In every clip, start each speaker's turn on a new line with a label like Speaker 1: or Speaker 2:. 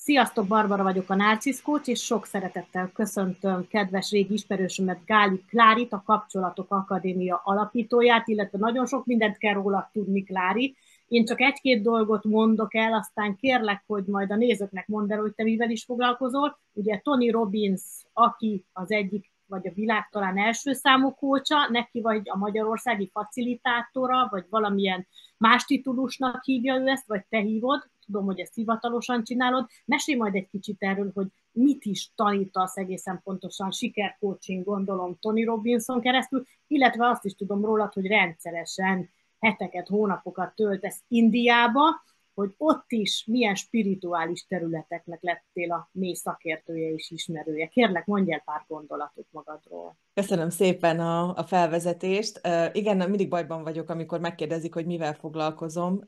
Speaker 1: Sziasztok, Barbara vagyok, a Narcisz Coach, és sok szeretettel köszöntöm kedves régi ismerősömet, Gáli Klárit, a Kapcsolatok Akadémia alapítóját, illetve nagyon sok mindent kell róla tudni, Klári. Én csak egy-két dolgot mondok el, aztán kérlek, hogy majd a nézőknek mondd el, hogy te mivel is foglalkozol. Ugye Tony Robbins, aki az egyik, vagy a világ talán első számú kócsa, neki vagy a magyarországi facilitátora, vagy valamilyen más titulusnak hívja ő ezt, vagy te hívod, tudom, hogy ezt hivatalosan csinálod. Mesélj majd egy kicsit erről, hogy mit is tanítasz egészen pontosan sikercoaching, gondolom, Tony Robbinson keresztül, illetve azt is tudom rólad, hogy rendszeresen heteket, hónapokat töltesz Indiába, hogy ott is milyen spirituális területeknek lettél a mély szakértője és ismerője. Kérlek, mondj el pár gondolatot magadról.
Speaker 2: Köszönöm szépen a felvezetést. Igen, mindig bajban vagyok, amikor megkérdezik, hogy mivel foglalkozom,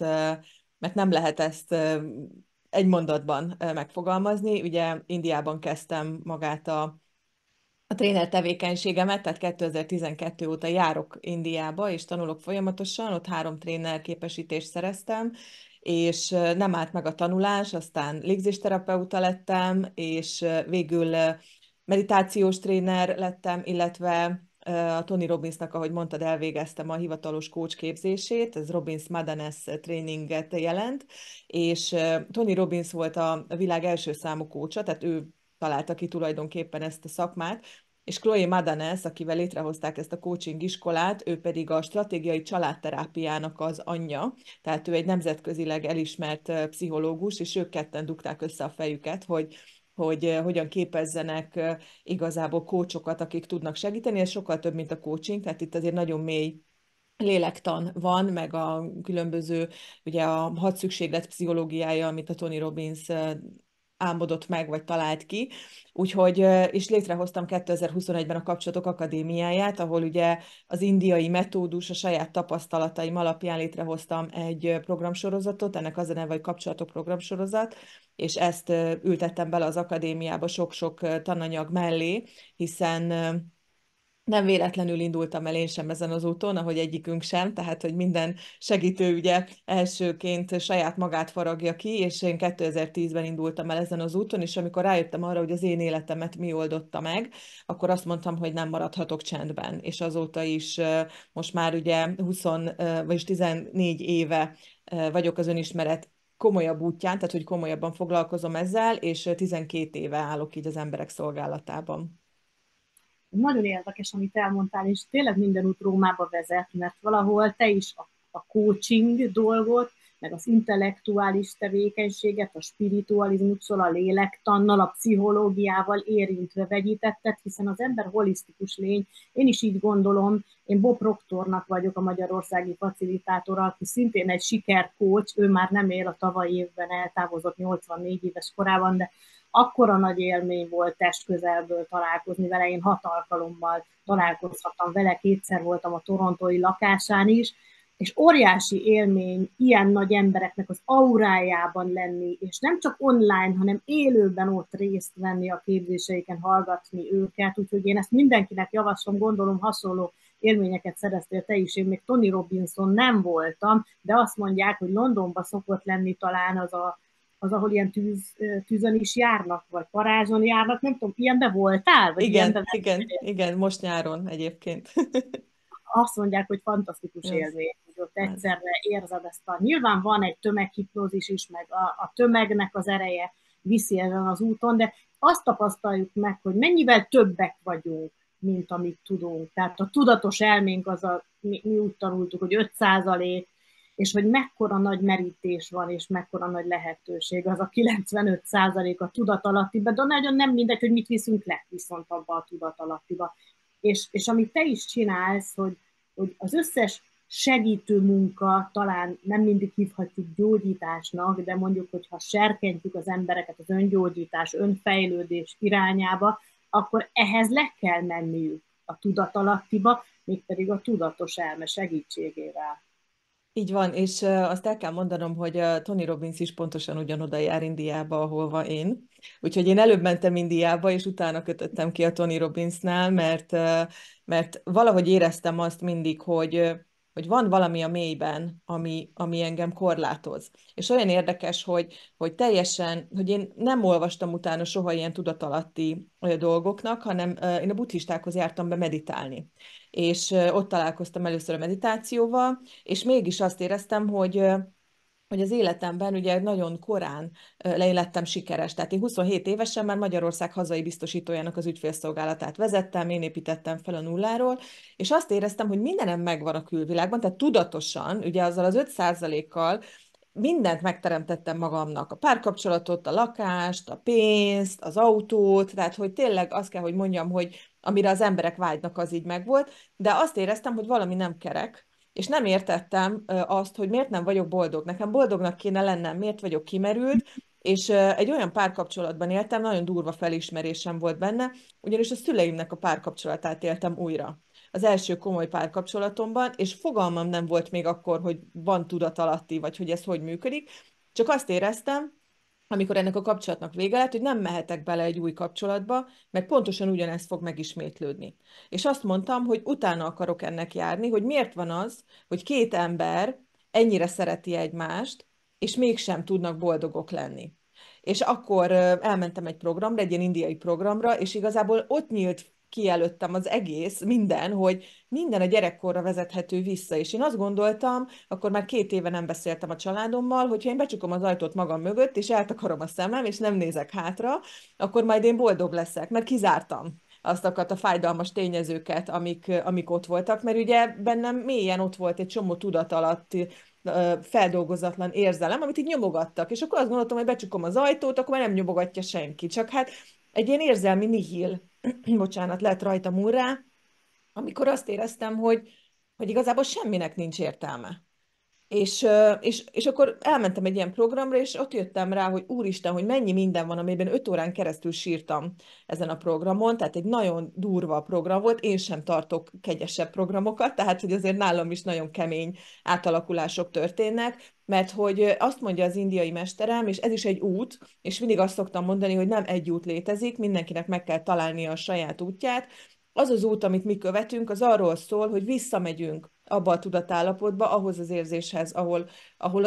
Speaker 2: mert nem lehet ezt egy mondatban megfogalmazni. Ugye Indiában kezdtem magát a tréner tevékenységemet, tehát 2012 óta járok Indiába, és tanulok folyamatosan, ott 3 tréner képesítést szereztem, és nem állt meg a tanulás, aztán légzésterapeuta lettem, és végül meditációs tréner lettem, illetve a Tony Robbinsnak, ahogy mondtad, elvégeztem a hivatalos coach képzését, ez Robbins Madanes tréninget jelent, és Tony Robbins volt a világ első számú coacha, tehát ő találta ki tulajdonképpen ezt a szakmát, és Chloe Madanes, akivel létrehozták ezt a coaching iskolát, ő pedig a stratégiai családterápiának az anyja, tehát ő egy nemzetközileg elismert pszichológus, és ők ketten dugták össze a fejüket, hogy hogyan képezzenek igazából coachokat, akik tudnak segíteni. Ez sokkal több, mint a coaching, tehát itt azért nagyon mély lélektan van, meg a különböző, ugye a 6 szükséglet pszichológiája, amit a Tony Robbins álmodott meg, vagy talált ki. Úgyhogy, és létrehoztam 2021-ben a Kapcsolatok Akadémiáját, ahol ugye az indiai metódus, a saját tapasztalataim alapján létrehoztam egy programsorozatot, ennek az a neve, hogy Kapcsolatok programsorozat, és ezt ültettem bele az akadémiába sok-sok tananyag mellé, hiszen nem véletlenül indultam el én sem ezen az úton, ahogy egyikünk sem, tehát hogy minden segítő ugye elsőként saját magát faragja ki, és én 2010-ben indultam el ezen az úton, és amikor rájöttem arra, hogy az én életemet mi oldotta meg, akkor azt mondtam, hogy nem maradhatok csendben, és azóta is most már ugye 20 vagyis 14 éve vagyok az önismeret komolyabb útján, tehát hogy komolyabban foglalkozom ezzel, és 12 éve állok így az emberek szolgálatában.
Speaker 1: Nagyon érdekes, amit elmondtál, és tényleg minden út Rómába vezet, mert valahol te is a coaching dolgot, meg az intellektuális tevékenységet, a spiritualizmussal, a lélektannal, a pszichológiával érintve vegyítetted, hiszen az ember holisztikus lény. Én is így gondolom, én Bob Proctornak vagyok a magyarországi facilitátora, aki szintén egy sikercoach, ő már nem él, a tavalyi évben eltávozott 84 éves korában, de akkora nagy élmény volt testközelből találkozni vele, én 6 alkalommal találkozhattam vele, 2-szer voltam a torontói lakásán is, és óriási élmény ilyen nagy embereknek az aurájában lenni, és nem csak online, hanem élőben ott részt venni a képzéseiken, hallgatni őket, úgyhogy én ezt mindenkinek javaslom, gondolom hasonló élményeket szereztél te is, én még Tony Robbinson nem voltam, de azt mondják, hogy Londonban szokott lenni talán ahol ilyen tűzön is járnak, vagy parázson járnak, nem tudom, ilyenbe voltál? Vagy
Speaker 2: Igen,
Speaker 1: ilyenbe
Speaker 2: igen, igen, most nyáron egyébként.
Speaker 1: azt mondják, hogy fantasztikus
Speaker 2: Az,
Speaker 1: élmény, hogy ott
Speaker 2: az.
Speaker 1: egyszerre érzed ezt nyilván van egy tömeghipnózis is, meg a tömegnek az ereje viszi ezen az úton, de azt tapasztaljuk meg, hogy mennyivel többek vagyunk, mint amit tudunk. Tehát a tudatos elménk az mi úgy tanultuk, hogy 5%, és hogy mekkora nagy merítés van, és mekkora nagy lehetőség, az a 95% a tudatalattiba, de nagyon nem mindegy, hogy mit viszünk le viszont abba a tudatalattiba. És amit te is csinálsz, hogy az összes segítő munka, talán nem mindig hívhatjuk gyógyításnak, de mondjuk, hogyha serkentjük az embereket az öngyógyítás, önfejlődés irányába, akkor ehhez le kell menniük a tudatalattiba, mégpedig a tudatos elme segítségével.
Speaker 2: Így van, és azt el kell mondanom, hogy Tony Robbins is pontosan ugyanoda jár Indiába, ahova én. Úgyhogy én előbb mentem Indiába, és utána kötöttem ki a Tony Robbinsnál, mert valahogy éreztem azt mindig, hogy hogy van valami a mélyben, ami engem korlátoz. És olyan érdekes, hogy teljesen, hogy én nem olvastam utána soha ilyen tudatalatti dolgoknak, hanem én a buddhistákhoz jártam be meditálni. És ott találkoztam először a meditációval, és mégis azt éreztem, hogy az életemben ugye nagyon korán lettem sikeres. Tehát én 27 évesen már Magyarország hazai biztosítójának az ügyfélszolgálatát vezettem, én építettem fel a nulláról, és azt éreztem, hogy mindenem megvan a külvilágban, tehát tudatosan, ugye azzal az 5%-kal mindent megteremtettem magamnak, a párkapcsolatot, a lakást, a pénzt, az autót, tehát hogy tényleg azt kell, hogy mondjam, hogy amire az emberek vágynak, az így megvolt, de azt éreztem, hogy valami nem kerek, és nem értettem azt, hogy miért nem vagyok boldog. Nekem boldognak kéne lennem, miért vagyok kimerült, és egy olyan párkapcsolatban éltem, nagyon durva felismerésem volt benne, ugyanis a szüleimnek a párkapcsolatát éltem újra. Az első komoly párkapcsolatomban, és fogalmam nem volt még akkor, hogy van tudatalatti, vagy hogy ez hogy működik, csak azt éreztem, amikor ennek a kapcsolatnak vége lett, hogy nem mehetek bele egy új kapcsolatba, mert pontosan ugyanezt fog megismétlődni. És azt mondtam, hogy utána akarok ennek járni, hogy miért van az, hogy két ember ennyire szereti egymást, és mégsem tudnak boldogok lenni. És akkor elmentem egy programra, egy ilyen indiai programra, és igazából ott nyílt ki előttem az egész, minden, hogy minden a gyerekkorra vezethető vissza. És én azt gondoltam, akkor már 2 éve nem beszéltem a családommal, hogyha én becsukom az ajtót magam mögött, és eltakarom a szemem, és nem nézek hátra, akkor majd én boldog leszek, mert kizártam azokat a fájdalmas tényezőket, amik ott voltak, mert ugye bennem mélyen ott volt egy csomó tudat alatt feldolgozatlan érzelem, amit így nyomogattak, és akkor azt gondoltam, hogy becsukom az ajtót, akkor már nem nyomogatja senki, csak hát egy ilyen érzelmi nihil, bocsánat, lett rajtam úrrá, amikor azt éreztem, hogy igazából semminek nincs értelme. És akkor elmentem egy ilyen programra, és ott jöttem rá, hogy úristen, hogy mennyi minden van, amiben 5 órán keresztül sírtam ezen a programon, tehát egy nagyon durva program volt, én sem tartok kegyesebb programokat, tehát hogy azért nálam is nagyon kemény átalakulások történnek, mert hogy azt mondja az indiai mesterem, és ez is egy út, és mindig azt szoktam mondani, hogy nem egy út létezik, mindenkinek meg kell találnia a saját útját, az az út, amit mi követünk, az arról szól, hogy visszamegyünk abba a tudatállapotba, ahhoz az érzéshez, ahol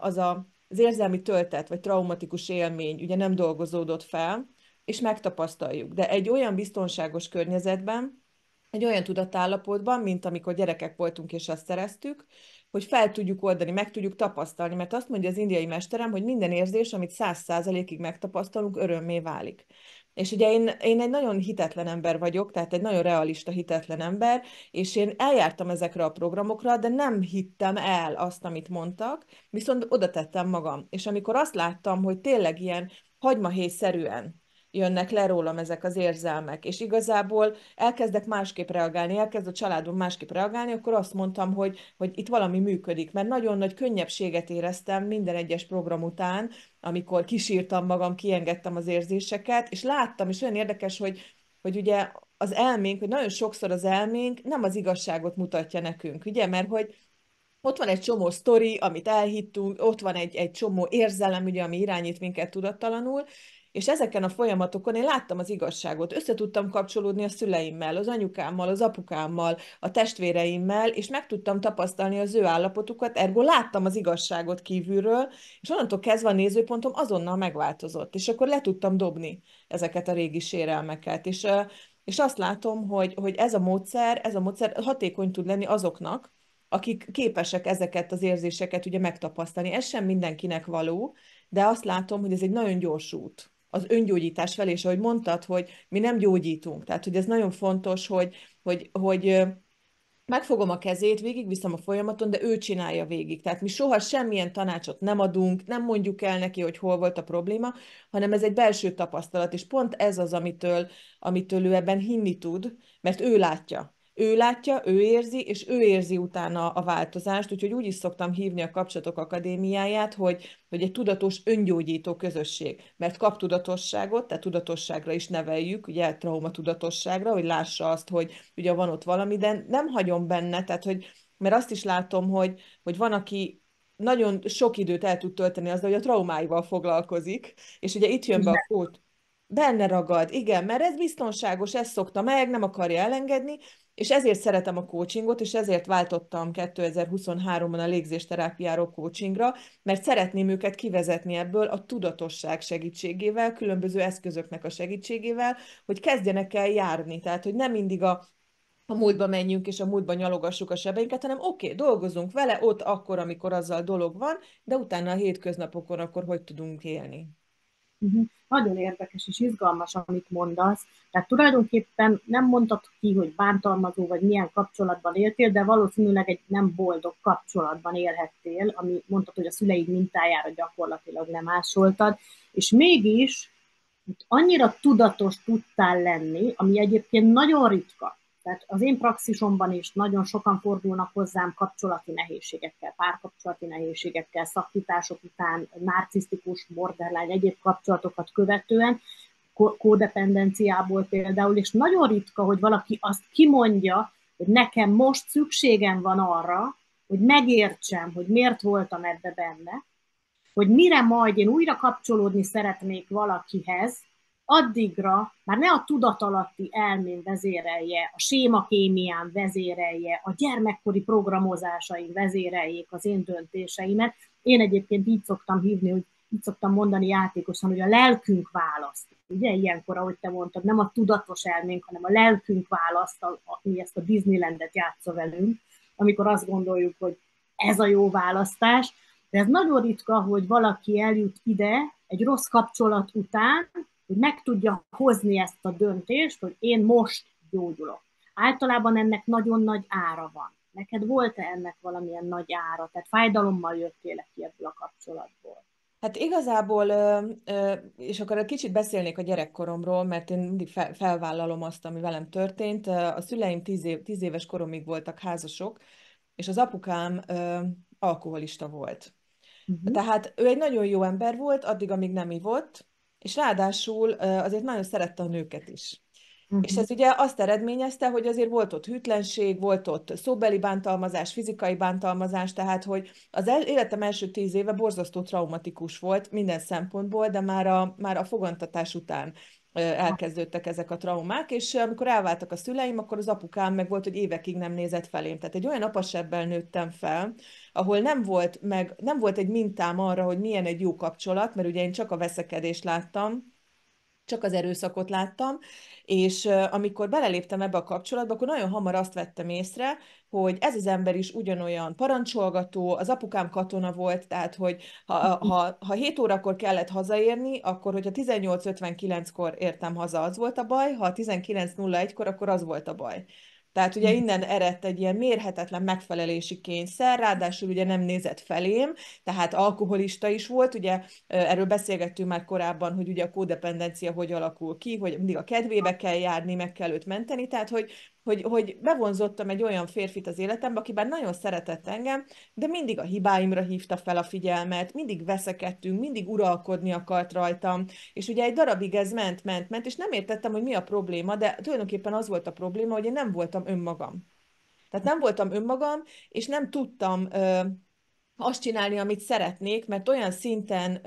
Speaker 2: az érzelmi töltet, vagy traumatikus élmény ugye nem dolgozódott fel, és megtapasztaljuk. De egy olyan biztonságos környezetben, egy olyan tudatállapotban, mint amikor gyerekek voltunk és azt szereztük, hogy fel tudjuk oldani, meg tudjuk tapasztalni, mert azt mondja az indiai mesterem, hogy minden érzés, amit 100%-ig megtapasztalunk, örömmé válik. És ugye én egy nagyon hitetlen ember vagyok, tehát egy nagyon realista hitetlen ember, és én eljártam ezekre a programokra, de nem hittem el azt, amit mondtak, viszont oda tettem magam. És amikor azt láttam, hogy tényleg ilyen hagymahéjszerűen jönnek le rólam ezek az érzelmek, és igazából elkezdek másképp reagálni, elkezd a családom másképp reagálni, akkor azt mondtam, hogy itt valami működik, mert nagyon nagy könnyebbséget éreztem minden egyes program után, amikor kisírtam magam, kiengedtem az érzéseket, és láttam, és olyan érdekes, hogy ugye az elménk, hogy nagyon sokszor az elménk nem az igazságot mutatja nekünk, ugye, mert hogy ott van egy csomó sztori, amit elhittünk, ott van egy csomó érzelem, ugye, ami irányít minket tudattalanul, és ezeken a folyamatokon én láttam az igazságot, össze tudtam kapcsolódni a szüleimmel, az anyukámmal, az apukámmal, a testvéreimmel, és meg tudtam tapasztalni az ő állapotukat, ergo láttam az igazságot kívülről, és onnantól kezdve a nézőpontom azonnal megváltozott, és akkor le tudtam dobni ezeket a régi sérelmeket, és azt látom, hogy ez a módszer hatékony tud lenni azoknak, akik képesek ezeket az érzéseket ugye megtapasztalni. Ez sem mindenkinek való, de azt látom, hogy ez egy nagyon gyors út az öngyógyítás felé, és ahogy mondtad, hogy mi nem gyógyítunk. Tehát, hogy ez nagyon fontos, hogy megfogom a kezét, végigviszem a folyamaton, de ő csinálja végig. Tehát mi soha semmilyen tanácsot nem adunk, nem mondjuk el neki, hogy hol volt a probléma, hanem ez egy belső tapasztalat, és pont ez az, amitől ő ebben hinni tud, mert ő látja. Ő látja, ő érzi, és ő érzi utána a változást, úgyhogy úgy is szoktam hívni a Kapcsolatok Akadémiáját, hogy egy tudatos öngyógyító közösség, mert kap tudatosságot, tehát tudatosságra is neveljük, ugye traumatudatosságra, hogy lássa azt, hogy ugye van ott valami, de nem hagyom benne, tehát mert azt is látom, hogy van, aki nagyon sok időt el tud tölteni azzal, hogy a traumáival foglalkozik, és ugye itt jön be a coach. Benne ragad, igen, mert ez biztonságos, ezt szokta meg, nem akarja elengedni, és ezért szeretem a coachingot, és ezért váltottam 2023-ban a légzésterápiáról coachingra, mert szeretném őket kivezetni ebből a tudatosság segítségével, különböző eszközöknek a segítségével, hogy kezdjenek el járni. Tehát, hogy nem mindig a múltba menjünk, és a múltba nyalogassuk a sebeinket, hanem oké, dolgozunk vele ott akkor, amikor azzal dolog van, de utána a hétköznapokon akkor hogy tudunk élni.
Speaker 1: Nagyon érdekes és izgalmas, amit mondasz. Tehát tulajdonképpen nem mondtad ki, hogy bántalmazó vagy milyen kapcsolatban éltél, de valószínűleg egy nem boldog kapcsolatban élhettél, ami mondtad, hogy a szüleid mintájára gyakorlatilag nem ásoltad, és mégis annyira tudatos tudtál lenni, ami egyébként nagyon ritka. Tehát az én praxisomban is nagyon sokan fordulnak hozzám kapcsolati nehézségekkel, párkapcsolati nehézségekkel, szakítások után, narcisztikus, borderline, egyéb kapcsolatokat követően, kódependenciából például, és nagyon ritka, hogy valaki azt kimondja, hogy nekem most szükségem van arra, hogy megértsem, hogy miért voltam ebbe benne, hogy mire majd én újra kapcsolódni szeretnék valakihez, addigra már ne a tudatalatti elmén vezérelje, a sémakémián vezérelje, a gyermekkori programozásaim vezéreljék az én döntéseimet. Én egyébként így szoktam hívni, hogy így szoktam mondani játékosan, hogy a lelkünk választ. Ugye ilyenkor, ahogy te mondtad, nem a tudatos elménk, hanem a lelkünk választ, ami ezt a Disneylandet játsza velünk, amikor azt gondoljuk, hogy ez a jó választás. De ez nagyon ritka, hogy valaki eljut ide egy rossz kapcsolat után, hogy meg tudja hozni ezt a döntést, hogy én most gyógyulok. Általában ennek nagyon nagy ára van. Neked volt-e ennek valamilyen nagy ára? Tehát fájdalommal jöttél ki ebből a kapcsolatból?
Speaker 2: Hát igazából, és akkor egy kicsit beszélnék a gyerekkoromról, mert én mindig felvállalom azt, ami velem történt. A szüleim 10 éves koromig voltak házasok, és az apukám alkoholista volt.
Speaker 1: Uh-huh.
Speaker 2: Tehát ő egy nagyon jó ember volt, addig, amíg nem ivott, és ráadásul azért nagyon szerette a nőket is. És
Speaker 1: Uh-huh.
Speaker 2: ez ugye azt eredményezte, hogy azért volt ott hűtlenség, volt ott szóbeli bántalmazás, fizikai bántalmazás, tehát hogy az életem első 10 éve borzasztó traumatikus volt minden szempontból, de már a fogantatás után elkezdődtek ezek a traumák, és amikor elváltak a szüleim, akkor az apukám meg volt, hogy évekig nem nézett felém. Tehát egy olyan apasebbel nőttem fel, ahol nem volt egy mintám arra, hogy milyen egy jó kapcsolat, mert ugye én csak a veszekedést láttam, csak az erőszakot láttam, és amikor beleléptem ebbe a kapcsolatba, akkor nagyon hamar azt vettem észre, hogy ez az ember is ugyanolyan parancsolgató, az apukám katona volt, tehát hogy ha 7 órakor kellett hazaérni, akkor hogyha 18:59-kor értem haza, az volt a baj, ha 19:01-kor, akkor az volt a baj. Tehát ugye innen eredt egy ilyen mérhetetlen megfelelési kényszer, ráadásul ugye nem nézett felém, tehát alkoholista is volt, ugye erről beszélgettünk már korábban, hogy ugye a kódependencia hogy alakul ki, hogy mindig a kedvébe kell járni, meg kell őt menteni, tehát hogy bevonzottam egy olyan férfit az életembe, aki bár nagyon szeretett engem, de mindig a hibáimra hívta fel a figyelmet, mindig veszekedtünk, mindig uralkodni akart rajtam, és ugye egy darabig ez ment, és nem értettem, hogy mi a probléma, de tulajdonképpen az volt a probléma, hogy én nem voltam önmagam. Tehát nem voltam önmagam, és nem tudtam azt csinálni, amit szeretnék, mert olyan szinten,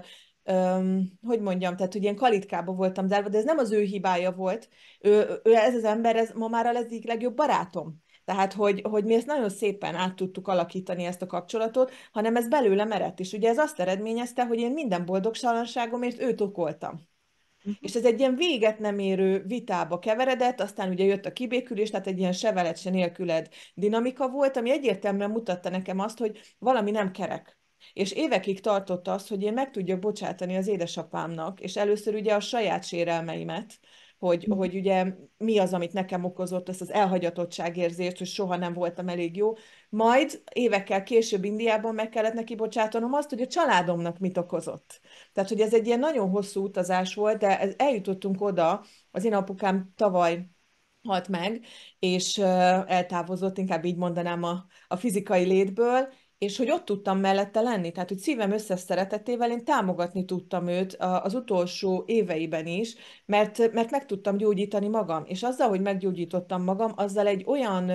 Speaker 2: hogy mondjam, tehát hogy ilyen kalitkába voltam zárva, de ez nem az ő hibája volt. Ez az ember, ez ma már az egyik legjobb barátom. Tehát, hogy mi ezt nagyon szépen át tudtuk alakítani ezt a kapcsolatot, hanem ez belőlem eredt. És ugye ez azt eredményezte, hogy én minden boldogságomért őt okoltam. És ez egy ilyen véget nem érő vitába keveredett, aztán ugye jött a kibékülés, tehát egy ilyen sevelet se nélküled dinamika volt, ami egyértelműen mutatta nekem azt, hogy valami nem kerek. És évekig tartott az, hogy én meg tudjak bocsátani az édesapámnak, és először ugye a saját sérelmeimet, hogy ugye mi az, amit nekem okozott, ezt az elhagyatottságérzést, hogy soha nem voltam elég jó. Majd évekkel később Indiában meg kellett neki bocsátanom azt, hogy a családomnak mit okozott. Tehát, hogy ez egy ilyen nagyon hosszú utazás volt, de eljutottunk oda, az én apukám tavaly halt meg, és eltávozott, inkább így mondanám a fizikai létből, és hogy ott tudtam mellette lenni, tehát hogy szívem összes szeretetével én támogatni tudtam őt az utolsó éveiben is, mert meg tudtam gyógyítani magam, és azzal, hogy meggyógyítottam magam, azzal egy olyan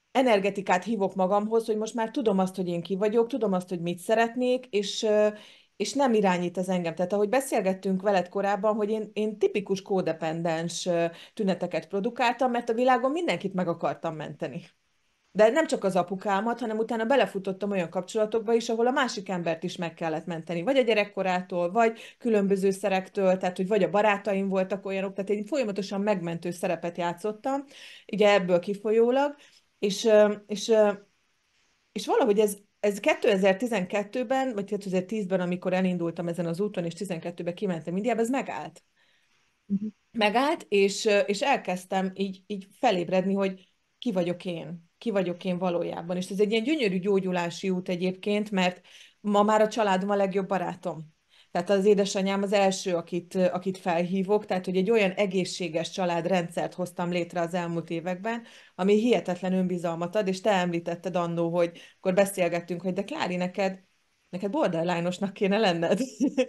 Speaker 2: energetikát hívok magamhoz, hogy most már tudom azt, hogy én ki vagyok, tudom azt, hogy mit szeretnék, és nem irányít ez engem. Tehát ahogy beszélgettünk veled korábban, hogy én tipikus kódependens tüneteket produkáltam, mert a világon mindenkit meg akartam menteni. De nem csak az apukámat, hanem utána belefutottam olyan kapcsolatokba is, ahol a másik embert is meg kellett menteni. Vagy a gyerekkorától, vagy különböző szerektől, tehát hogy vagy a barátaim voltak olyanok, tehát én folyamatosan megmentő szerepet játszottam, ugye ebből kifolyólag, és, ö, és, ö, és valahogy ez 2012-ben, vagy 2010-ben, amikor elindultam ezen az úton, és 12-ben kimentem Indiába, ez megállt.
Speaker 1: Mhm.
Speaker 2: Megállt, és elkezdtem így felébredni, hogy ki vagyok én valójában. És ez egy ilyen gyönyörű gyógyulási út egyébként, mert ma már a családom a legjobb barátom. Tehát az édesanyám az első, akit felhívok, tehát hogy egy olyan egészséges családrendszert hoztam létre az elmúlt években, ami hihetetlen önbizalmat ad, és te említetted annó, hogy akkor beszélgettünk, hogy de Klári, neked borderline-osnak kéne lenned.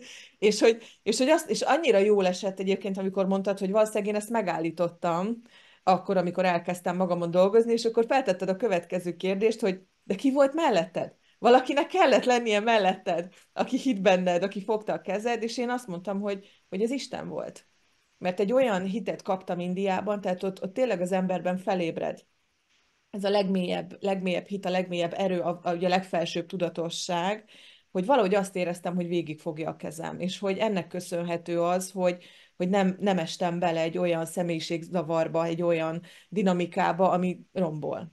Speaker 2: És annyira jól esett egyébként, amikor mondtad, hogy valószínűleg én ezt megállítottam, akkor, amikor elkezdtem magamon dolgozni, és akkor feltetted a következő kérdést, hogy de ki volt melletted? Valakinek kellett lennie melletted, aki hitt benned, aki fogta a kezed, és én azt mondtam, hogy ez Isten volt. Mert egy olyan hitet kaptam Indiában, tehát ott tényleg az emberben felébred ez a legmélyebb hit, a legmélyebb erő, ugye a legfelsőbb tudatosság, hogy valahogy azt éreztem, hogy végigfogja a kezem, és hogy ennek köszönhető az, hogy nem estem bele egy olyan személyiségzavarba, egy olyan dinamikába, ami rombol.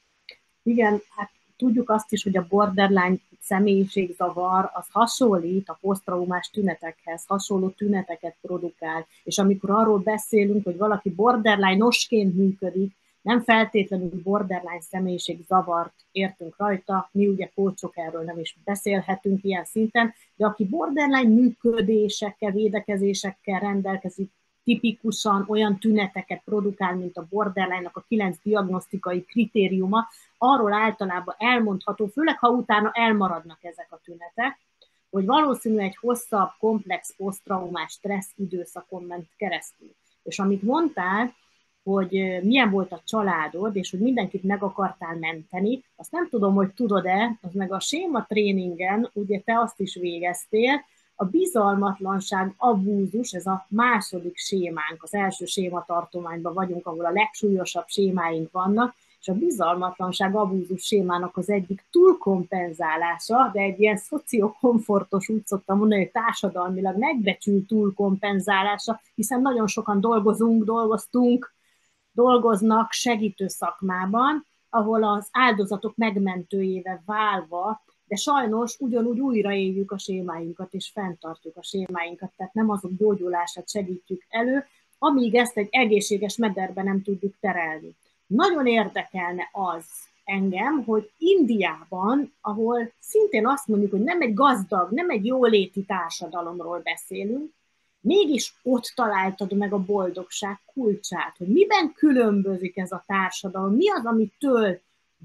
Speaker 1: Igen, hát tudjuk azt is, hogy a borderline személyiségzavar az hasonlít a posztraumás tünetekhez, hasonló tüneteket produkál, és amikor arról beszélünk, hogy valaki borderline-osként működik, nem feltétlenül borderline személyiségzavart értünk rajta, mi ugye kócsok erről nem is beszélhetünk ilyen szinten, de aki borderline működésekkel, védekezésekkel rendelkezik, tipikusan olyan tüneteket produkál, mint a borderline-nak a 9 diagnosztikai kritériuma, arról általában elmondható, főleg ha utána elmaradnak ezek a tünetek, hogy valószínűleg egy hosszabb, komplex posztraumás stressz időszakon ment keresztül. És amit mondtál, hogy milyen volt a családod, és hogy mindenkit meg akartál menteni, azt nem tudom, hogy tudod-e, az meg a séma tréningen, ugye te azt is végeztél, a bizalmatlanság, abúzus, ez a második sémánk, az első sématartományban vagyunk, ahol a legsúlyosabb sémáink vannak, és a bizalmatlanság abúzus sémának az egyik túlkompenzálása, de egy ilyen szociokomfortos, úgy szoktam mondani, hogy társadalmilag megbecsült túlkompenzálása, hiszen nagyon sokan dolgoztunk, dolgoznak segítő szakmában, ahol az áldozatok megmentőjével válva, de sajnos ugyanúgy újraéljük a sémáinkat, és fenntartjuk a sémáinkat, tehát nem azok gyógyulását segítjük elő, amíg ezt egy egészséges mederbe nem tudjuk terelni. Nagyon érdekelne az engem, hogy Indiában, ahol szintén azt mondjuk, hogy nem egy gazdag, nem egy jóléti társadalomról beszélünk, mégis ott találtad meg a boldogság kulcsát, hogy miben különbözik ez a társadalom, mi az, amitől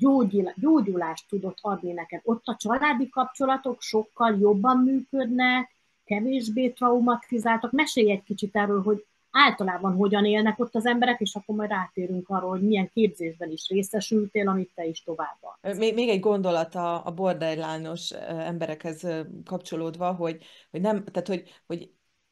Speaker 1: gyógyulást tudott adni neked. Ott a családi kapcsolatok sokkal jobban működnek, kevésbé traumatizáltak. Mesélj egy kicsit erről, hogy általában hogyan élnek ott az emberek, és akkor majd rátérünk arról, hogy milyen képzésben is részesültél, amit te is továbbadsz.
Speaker 2: Még egy gondolat a borderline-os emberekhez kapcsolódva, hogy nem, tehát hogy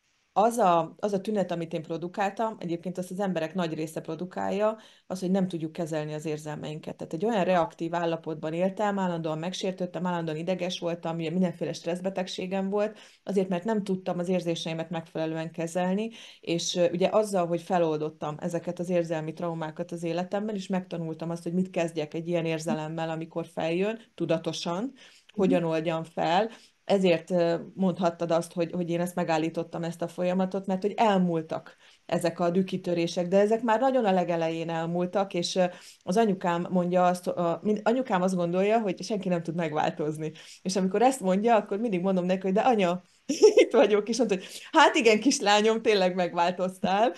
Speaker 2: az a tünet, amit én produkáltam, egyébként azt az emberek nagy része produkálja, az, hogy nem tudjuk kezelni az érzelmeinket. Tehát egy olyan reaktív állapotban éltem, állandóan megsértődtem, állandóan ideges voltam, mindenféle stresszbetegségem volt, azért, mert nem tudtam az érzéseimet megfelelően kezelni, és ugye azzal, hogy feloldottam ezeket az érzelmi traumákat az életemben, és megtanultam azt, hogy mit kezdjek egy ilyen érzelemmel, amikor feljön, tudatosan, hogyan oldjam fel, ezért mondhattad azt, hogy én ezt megállítottam, ezt a folyamatot, mert hogy elmúltak ezek a dühkitörések, de ezek már nagyon a legelején elmúltak, és az anyukám mondja azt, anyukám azt gondolja, hogy senki nem tud megváltozni. És amikor ezt mondja, akkor mindig mondom neki, hogy de anya, itt vagyok, és mondta, hogy hát igen, kislányom, tényleg megváltoztál,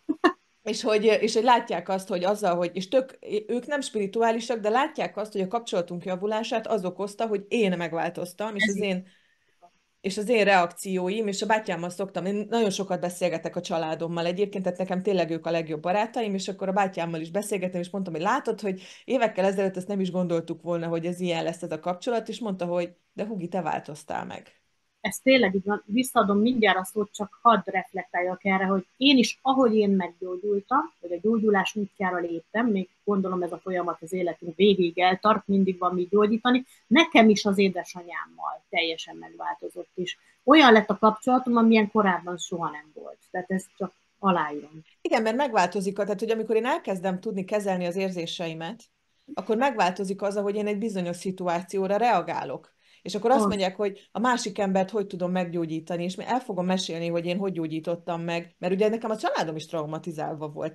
Speaker 2: és hogy látják azt, hogy azzal, hogy, ők nem spirituálisak, de látják azt, hogy a kapcsolatunk javulását az okozta, hogy én megváltoztam, és az én reakcióim, és a bátyámmal szoktam, én nagyon sokat beszélgetek a családommal egyébként, tehát nekem tényleg ők a legjobb barátaim, és akkor a bátyámmal is beszélgetem, és mondtam, hogy látod, hogy évekkel ezelőtt ezt nem is gondoltuk volna, hogy ez ilyen lesz ez a kapcsolat, és mondta, hogy de Hugi, te változtál meg.
Speaker 1: ez tényleg így van, visszaadom mindjárt a szót, csak hadd reflektáljak erre, hogy én is, ahogy én meggyógyultam, vagy a gyógyulás útjára léptem, még gondolom ez a folyamat az életünk végéig eltart, mindig van mit gyógyítani, nekem is az édesanyámmal teljesen megváltozott is. Olyan lett a kapcsolatom, amilyen korábban soha nem volt. Tehát ezt csak aláírom.
Speaker 2: Igen, mert megváltozik, tehát hogy amikor én elkezdem tudni kezelni az érzéseimet, akkor megváltozik az, ahogy én egy bizonyos szituációra reagálok. És akkor azt
Speaker 1: Pont.
Speaker 2: mondják, hogy a másik embert hogy tudom meggyógyítani, és el fogom mesélni, hogy én hogy gyógyítottam meg, mert ugye nekem a családom is traumatizálva volt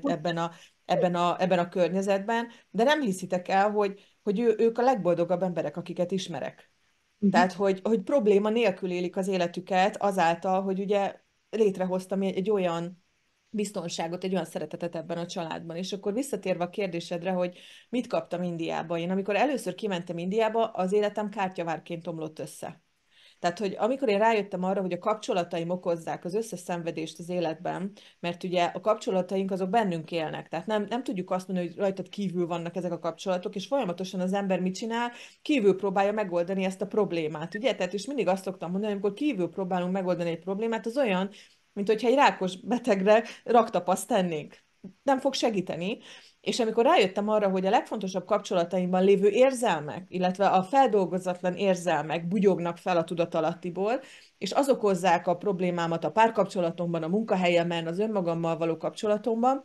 Speaker 2: ebben a környezetben, de nem hiszitek el, hogy ők a legboldogabb emberek, akiket ismerek.
Speaker 1: Uh-huh.
Speaker 2: Tehát, hogy probléma nélkül élik az életüket azáltal, hogy ugye létrehoztam egy olyan biztonságot, egy olyan szeretetet ebben a családban. És akkor visszatérve a kérdésedre, hogy mit kaptam Indiába. Én amikor először kimentem Indiába, az életem kártyavárként omlott össze. Tehát, hogy amikor én rájöttem arra, hogy a kapcsolataim okozzák az összes szenvedést az életben, mert ugye a kapcsolataink azok bennünk élnek, tehát nem tudjuk azt mondani, hogy rajtad kívül vannak ezek a kapcsolatok, és folyamatosan az ember mit csinál, kívül próbálja megoldani ezt a problémát, ugye? Tehát, és mindig azt szoktam mondani, amikor kívül próbálunk megoldani egy problémát, az olyan, mint hogyha egy rákos betegre raktapaszt tennénk. Nem fog segíteni, és amikor rájöttem arra, hogy a legfontosabb kapcsolataimban lévő érzelmek, illetve a feldolgozatlan érzelmek bugyognak fel a tudatalattiból, és azok okozzák a problémámat a párkapcsolatomban, a munkahelyemen, az önmagammal való kapcsolatomban,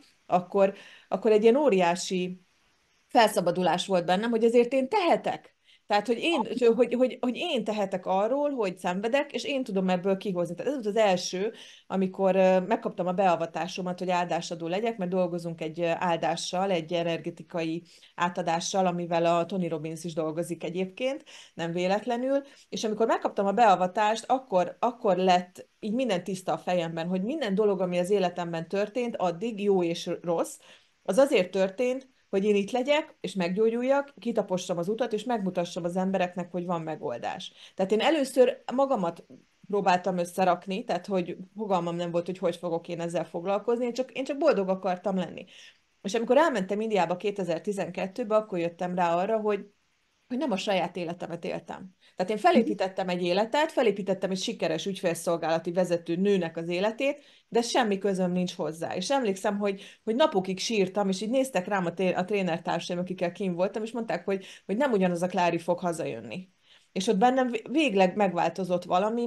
Speaker 2: akkor egy ilyen óriási felszabadulás volt bennem, hogy ezért én tehetek. Tehát, hogy én tehetek arról, hogy szenvedek, és én tudom ebből kihozni. Tehát ez volt az első, amikor megkaptam a beavatásomat, hogy áldásadó legyek, mert dolgozunk egy áldással, egy energetikai átadással, amivel a Tony Robbins is dolgozik egyébként, nem véletlenül, és amikor megkaptam a beavatást, akkor lett így minden tiszta a fejemben, hogy minden dolog, ami az életemben történt, addig jó és rossz, az azért történt, hogy én itt legyek, és meggyógyuljak, kitapossam az utat, és megmutassam az embereknek, hogy van megoldás. Tehát én először magamat próbáltam összerakni, tehát hogy fogalmam nem volt, hogy fogok én ezzel foglalkozni, én csak boldog akartam lenni. És amikor elmentem Indiába 2012-ben, akkor jöttem rá arra, hogy nem a saját életemet éltem. Tehát én felépítettem egy életet, felépítettem egy sikeres ügyfélszolgálati vezető nőnek az életét, de semmi közöm nincs hozzá. És emlékszem, hogy napokig sírtam, és így néztek rám a trénertársaim, akikkel kim voltam, és mondták, hogy nem ugyanaz a Klári fog hazajönni. És ott bennem végleg megváltozott valami,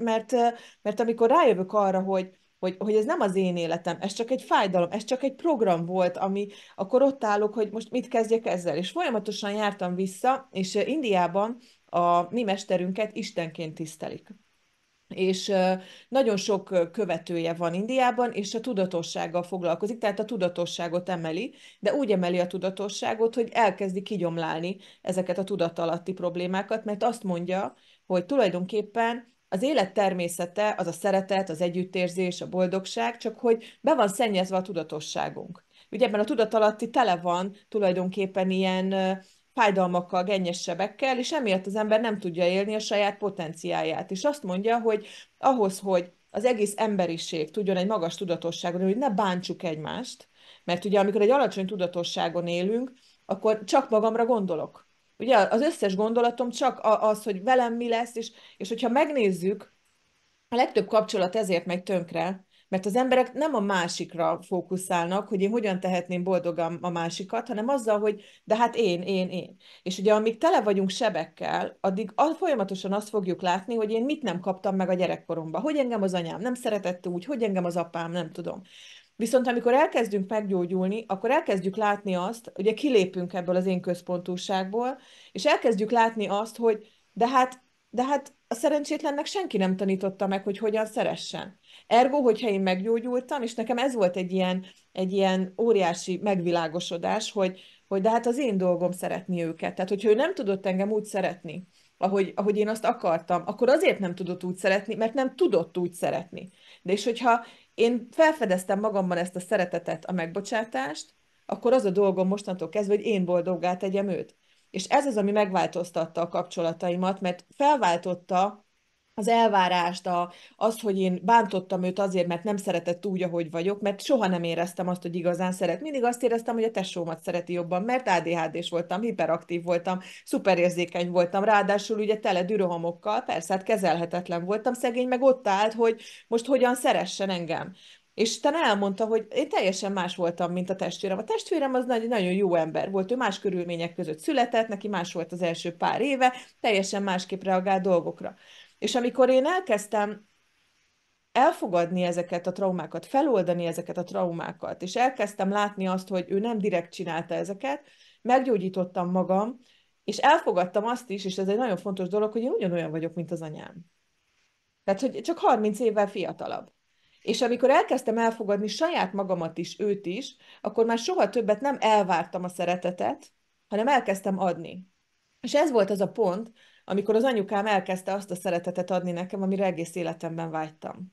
Speaker 2: mert amikor rájövök arra, hogy ez nem az én életem, ez csak egy fájdalom, ez csak egy program volt, ami akkor ott állok, hogy most mit kezdjek ezzel. És folyamatosan jártam vissza, és Indiában a mi mesterünket istenként tisztelik. És nagyon sok követője van Indiában, és a tudatossággal foglalkozik, tehát a tudatosságot emeli, de úgy emeli a tudatosságot, hogy elkezdi kigyomlálni ezeket a tudatalatti problémákat, mert azt mondja, hogy tulajdonképpen az élet természete az a szeretet, az együttérzés, a boldogság, csak hogy be van szennyezve a tudatosságunk. Ugye ebben a tudatalatti tele van tulajdonképpen ilyen fájdalmakkal, gennyes sebekkel, és emiatt az ember nem tudja élni a saját potenciáját. És azt mondja, hogy ahhoz, hogy az egész emberiség tudjon egy magas tudatosságon, hogy ne bántsuk egymást, mert ugye amikor egy alacsony tudatosságon élünk, akkor csak magamra gondolok. Ugye az összes gondolatom csak az, hogy velem mi lesz, és hogyha megnézzük, a legtöbb kapcsolat ezért megy tönkre, mert az emberek nem a másikra fókuszálnak, hogy én hogyan tehetném boldogam a másikat, hanem azzal, hogy de hát én. És ugye amíg tele vagyunk sebekkel, addig folyamatosan azt fogjuk látni, hogy én mit nem kaptam meg a gyerekkoromban. Hogy engem az anyám nem szeretett úgy, hogy engem az apám, nem tudom. Viszont amikor elkezdünk meggyógyulni, akkor elkezdjük látni azt, ugye kilépünk ebből az én központúságból, és elkezdjük látni azt, hogy de hát a szerencsétlennek senki nem tanította meg, hogy hogyan szeressen. Ergo, hogyha én meggyógyultam, és nekem ez volt egy ilyen óriási megvilágosodás, hogy de hát az én dolgom szeretni őket. Tehát, hogyha ő nem tudott engem úgy szeretni, ahogy én azt akartam, akkor azért nem tudott úgy szeretni, mert nem tudott úgy szeretni. De és hogyha én felfedeztem magamban ezt a szeretetet, a megbocsátást, akkor az a dolgom mostantól kezdve, hogy én boldoggá tegyem őt. És ez az, ami megváltoztatta a kapcsolataimat, mert felváltotta az elvárást, azt, hogy én bántottam őt azért, mert nem szeretett úgy, ahogy vagyok, mert soha nem éreztem azt, hogy igazán szeret. Mindig azt éreztem, hogy a tesómat szereti jobban, mert ADHD-s voltam, hiperaktív voltam, szuperérzékeny voltam, ráadásul ugye tele dürohomokkal, persze, hát kezelhetetlen voltam, szegény meg ott állt, hogy most hogyan szeressen engem. És utána elmondta, hogy én teljesen más voltam, mint a testvérem. A testvérem az nagyon jó ember volt, ő más körülmények között született, neki más volt az első pár éve, teljesen másképp reagál dolgokra. És amikor én elkezdtem elfogadni ezeket a traumákat, feloldani ezeket a traumákat, és elkezdtem látni azt, hogy ő nem direkt csinálta ezeket, meggyógyítottam magam, és elfogadtam azt is, és ez egy nagyon fontos dolog, hogy én ugyanolyan vagyok, mint az anyám. Tehát, hogy csak 30 évvel fiatalabb. És amikor elkezdtem elfogadni saját magamat is, őt is, akkor már soha többet nem elvártam a szeretetet, hanem elkezdtem adni. És ez volt az a pont, amikor az anyukám elkezdte azt a szeretetet adni nekem, amire egész életemben vágytam.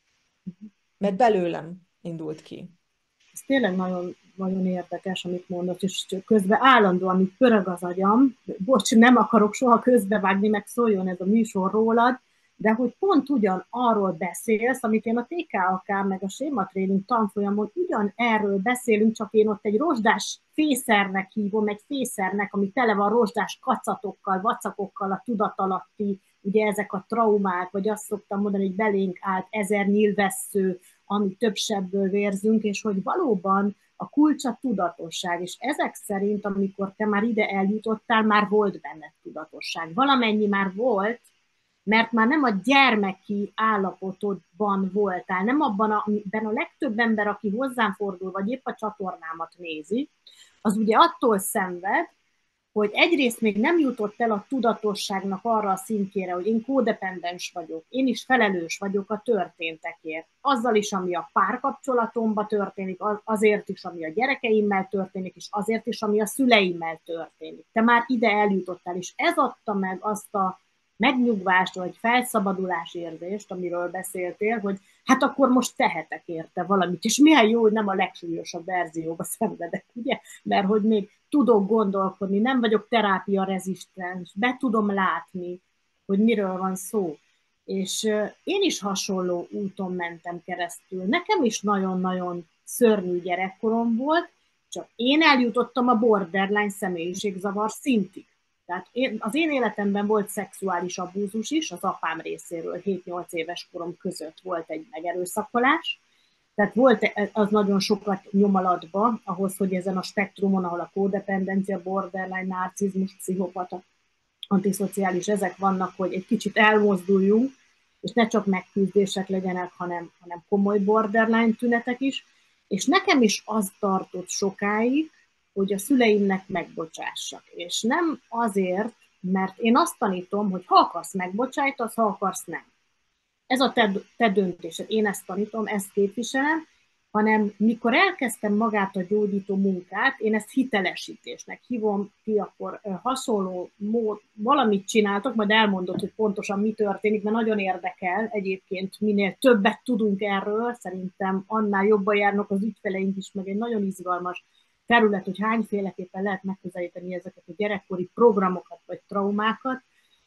Speaker 2: Mert belőlem indult ki.
Speaker 1: Ez tényleg nagyon, nagyon érdekes, amit mondasz, és közben állandóan itt pörög az agyam. Bocs, nem akarok soha közbevágni, meg szóljon ez a műsor rólad, de hogy pont ugyan arról beszélsz, amit én a TKAK meg a sématréning tanfolyamon ugyan erről beszélünk, csak én ott egy rozsdás fészernek hívom, egy fészernek, ami tele van rozsdás kacatokkal, vacakokkal, a tudatalatti, ugye ezek a traumák, vagy azt szoktam mondani, hogy belénk állt 1000 nyílvessző, ami több sebből vérzünk, és hogy valóban a kulcs a tudatosság, és ezek szerint, amikor te már ide eljutottál, már volt benned tudatosság. Valamennyi már volt, mert már nem a gyermeki állapotodban voltál, nem abban, amiben a legtöbb ember, aki hozzám fordul, vagy épp a csatornámat nézi, az ugye attól szenved, hogy egyrészt még nem jutott el a tudatosságnak arra a szintjére, hogy én kódependens vagyok, én is felelős vagyok a történtekért. Azzal is, ami a párkapcsolatomban történik, azért is, ami a gyerekeimmel történik, és azért is, ami a szüleimmel történik. Te már ide eljutottál, és ez adta meg azt a megnyugvást, vagy felszabadulás érzést, amiről beszéltél, hogy hát akkor most tehetek érte valamit, és milyen jó, hogy nem a legsúlyosabb verzióba szenvedek, ugye? Mert hogy még tudok gondolkodni, nem vagyok terápia rezisztens, be tudom látni, hogy miről van szó. És én is hasonló úton mentem keresztül. Nekem is nagyon-nagyon szörnyű gyerekkorom volt, csak én eljutottam a borderline személyiségzavar szintig. Tehát az én életemben volt szexuális abúzus is, az apám részéről 7-8 éves korom között volt egy megerőszakolás, tehát volt az nagyon sokat nyomalatba, ahhoz, hogy ezen a spektrumon, ahol a kódependencia, borderline, narcizmus, pszichopata, antiszociális, ezek vannak, hogy egy kicsit elmozduljunk, és ne csak megküzdések legyenek, hanem komoly borderline tünetek is. És nekem is az tartott sokáig, hogy a szüleimnek megbocsássak. És nem azért, mert én azt tanítom, hogy ha akarsz megbocsájtasz, ha akarsz nem. Ez a te döntésed. Én ezt tanítom, ezt képviselem, hanem mikor elkezdtem magát a gyógyító munkát, én ezt hitelesítésnek hívom, ti akkor hasonló mód, valamit csináltok, majd elmondod, hogy pontosan mi történik, mert nagyon érdekel egyébként, minél többet tudunk erről, szerintem annál jobban járnak az ügyfeleink is, meg egy nagyon izgalmas terület, hogy hányféleképpen lehet megközelíteni ezeket a gyerekkori programokat vagy traumákat.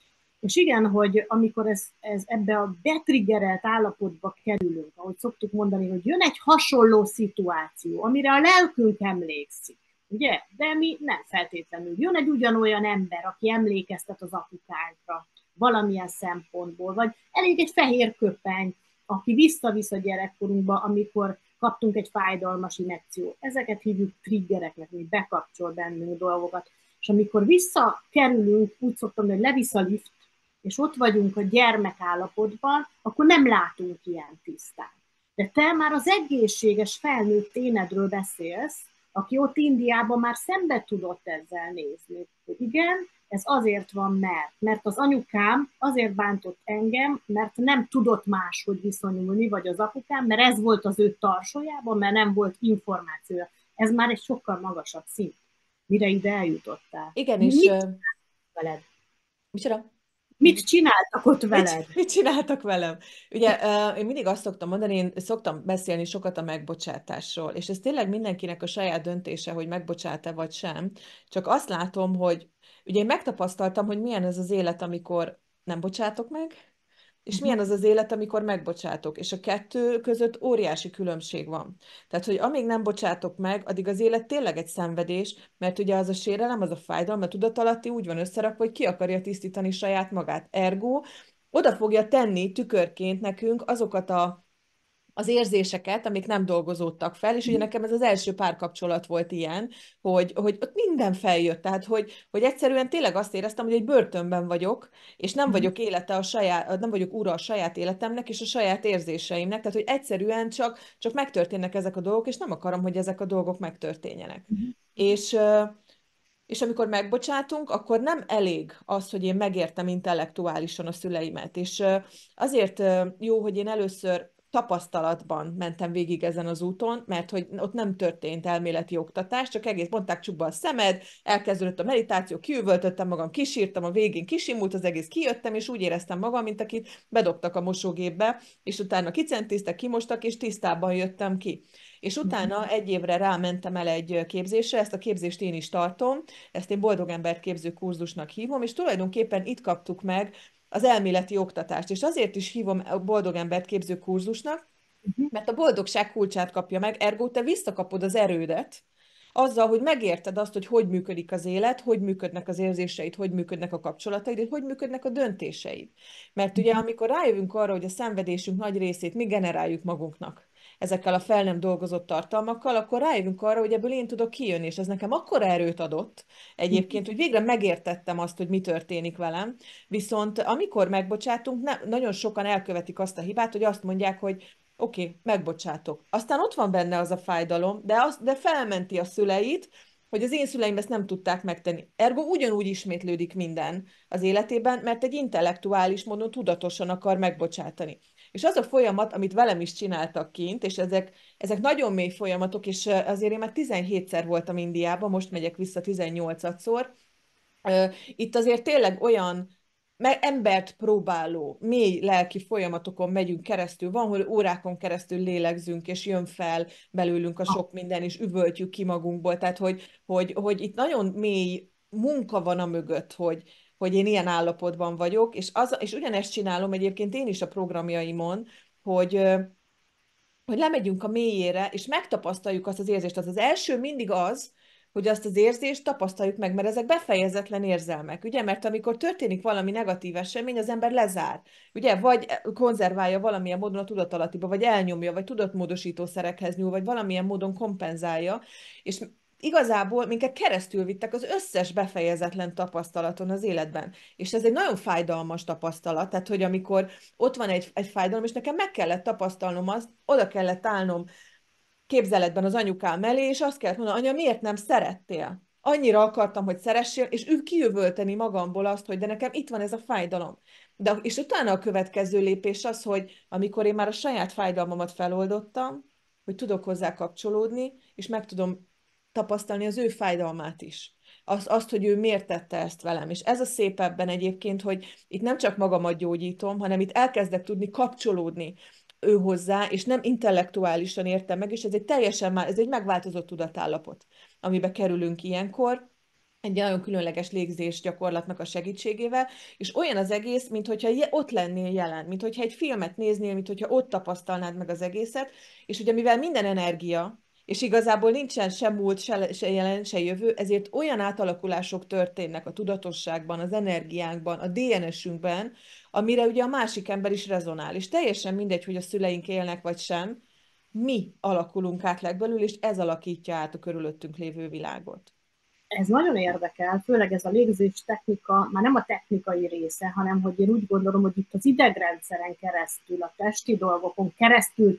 Speaker 1: És igen, hogy amikor ez ebbe a betriggerelt állapotba kerülünk, ahogy szoktuk mondani, hogy jön egy hasonló szituáció, amire a lelkünk emlékszik, ugye? De mi nem feltétlenül. Jön egy ugyanolyan ember, aki emlékeztet az apukánkra valamilyen szempontból, vagy elég egy fehér köpeny, aki visszavisz a gyerekkorunkba, amikor kaptunk egy fájdalmas injekció. Ezeket hívjuk triggereknek, hogy bekapcsol bennünk dolgokat. És amikor visszakerülünk, úgy szoktam, hogy levisz a lift, és ott vagyunk a gyermekállapotban, akkor nem látunk ilyen tisztán. De te már az egészséges felnőtt énedről beszélsz, aki ott Indiában már szembe tudott ezzel nézni. Hogy igen, ez azért van, mert az anyukám azért bántott engem, mert nem tudott máshogy viszonyulni, vagy az apukám, mert ez volt az ő tarsójában, mert nem volt információja. Ez már egy sokkal magasabb szint, mire ide eljutottál.
Speaker 2: Igen,
Speaker 1: Mit
Speaker 2: és...
Speaker 1: csináltak veled?
Speaker 2: Micsoda?
Speaker 1: Mit csináltak ott veled?
Speaker 2: Mit csináltak velem? Ugye én mindig azt szoktam mondani, én szoktam beszélni sokat a megbocsátásról, és ez tényleg mindenkinek a saját döntése, hogy megbocsát-e vagy sem. Csak azt látom, hogy ugye én megtapasztaltam, hogy milyen ez az élet, amikor nem bocsátok meg, és milyen az az élet, amikor megbocsátok. És a kettő között óriási különbség van. Tehát, hogy amíg nem bocsátok meg, addig az élet tényleg egy szenvedés, mert ugye az a sérelem, az a fájdalom, a tudatalatti úgy van összerakva, hogy ki akarja tisztítani saját magát. Ergo, oda fogja tenni tükörként nekünk azokat az érzéseket, amik nem dolgozódtak fel, és ugye nekem ez az első párkapcsolat volt ilyen, hogy ott minden feljött, tehát hogy egyszerűen tényleg azt éreztem, hogy egy börtönben vagyok, és nem vagyok nem vagyok ura a saját életemnek, és a saját érzéseimnek, tehát hogy egyszerűen csak megtörténnek ezek a dolgok, és nem akarom, hogy ezek a dolgok megtörténjenek. És és amikor megbocsátunk, akkor nem elég az, hogy én megértem intellektuálisan a szüleimet. És azért jó, hogy én először tapasztalatban mentem végig ezen az úton, mert hogy ott nem történt elméleti oktatás, csak egész mondták csukba a szemed, elkezdődött a meditáció, kiüvöltöttem magam, kisírtam, a végén kisimult az egész, kijöttem, és úgy éreztem magam, mint akit bedobtak a mosógépbe, és utána kicentíztek, kimostak, és tisztában jöttem ki. És utána egy évre rámentem el egy képzésre, ezt a képzést én is tartom, ezt én boldog embert képző kurzusnak hívom, és tulajdonképpen itt kaptuk meg az elméleti oktatást, és azért is hívom a boldog embert képző kurzusnak, mert a boldogság kulcsát kapja meg, ergo te visszakapod az erődet, azzal, hogy megérted azt, hogy hogy működik az élet, hogy működnek az érzéseid, hogy működnek a kapcsolataid, hogy működnek a döntéseid. Mert ugye amikor rájövünk arra, hogy a szenvedésünk nagy részét mi generáljuk magunknak, ezekkel a fel nem dolgozott tartalmakkal, akkor rájövünk arra, hogy ebből én tudok kijönni, és ez nekem akkora erőt adott egyébként, hogy végre megértettem azt, hogy mi történik velem. Viszont amikor megbocsátunk, nagyon sokan elkövetik azt a hibát, hogy azt mondják, hogy oké, megbocsátok. Aztán ott van benne az a fájdalom, de felmenti a szüleit, hogy az én szüleim ezt nem tudták megtenni. Ergo ugyanúgy ismétlődik minden az életében, mert egy intellektuális módon tudatosan akar megbocsátani. És az a folyamat, amit velem is csináltak kint, és ezek nagyon mély folyamatok, és azért én már 17-szer voltam Indiában, most megyek vissza 18-szor. Itt azért tényleg olyan embert próbáló, mély lelki folyamatokon megyünk keresztül. Van, hogy órákon keresztül lélegzünk, és jön fel belőlünk a sok minden, és üvöltjük ki magunkból. Tehát, hogy itt nagyon mély munka van a mögött, hogy én ilyen állapotban vagyok, és ugyanezt csinálom egyébként én is a programjaimon, hogy lemegyünk a mélyére, és megtapasztaljuk azt az érzést. Az első mindig az, hogy azt az érzést tapasztaljuk meg, mert ezek befejezetlen érzelmek, ugye? Mert amikor történik valami negatív esemény, az ember lezár, ugye? Vagy konzerválja valamilyen módon a tudatalattiba, vagy elnyomja, vagy tudatmódosítószerekhez nyúl, vagy valamilyen módon kompenzálja, és igazából minket keresztül vittek az összes befejezetlen tapasztalaton az életben. És ez egy nagyon fájdalmas tapasztalat, tehát hogy amikor ott van egy fájdalom, és nekem meg kellett tapasztalnom azt, oda kellett állnom képzeletben az anyukám mellé, és azt kellett mondani, anya, miért nem szerettél? Annyira akartam, hogy szeressél, és ő kijövölteni magamból azt, hogy de nekem itt van ez a fájdalom. És utána a következő lépés az, hogy amikor én már a saját fájdalmamat feloldottam, hogy tudok hozzá kapcsolódni, és meg tudom tapasztalni az ő fájdalmát is. Azt, hogy ő miért tette ezt velem. És ez a szép ebben egyébként, hogy itt nem csak magamat gyógyítom, hanem itt elkezdek tudni kapcsolódni ő hozzá, és nem intellektuálisan értem meg, és ez egy megváltozott tudatállapot, amibe kerülünk ilyenkor, egy nagyon különleges légzés gyakorlatnak a segítségével, és olyan az egész, mintha ott lennél jelen, mintha egy filmet néznél, mintha ott tapasztalnád meg az egészet, és ugye mivel minden energia, és igazából nincsen se múlt, se jelen, se jövő, ezért olyan átalakulások történnek a tudatosságban, az energiánkban, a DNS-ünkben, amire ugye a másik ember is rezonál. És teljesen mindegy, hogy a szüleink élnek vagy sem, mi alakulunk át legbelül, és ez alakítja át a körülöttünk lévő világot.
Speaker 1: Ez nagyon érdekel, főleg ez a légzés technika, már nem a technikai része, hanem hogy én úgy gondolom, hogy itt az idegrendszeren keresztül, a testi dolgokon keresztül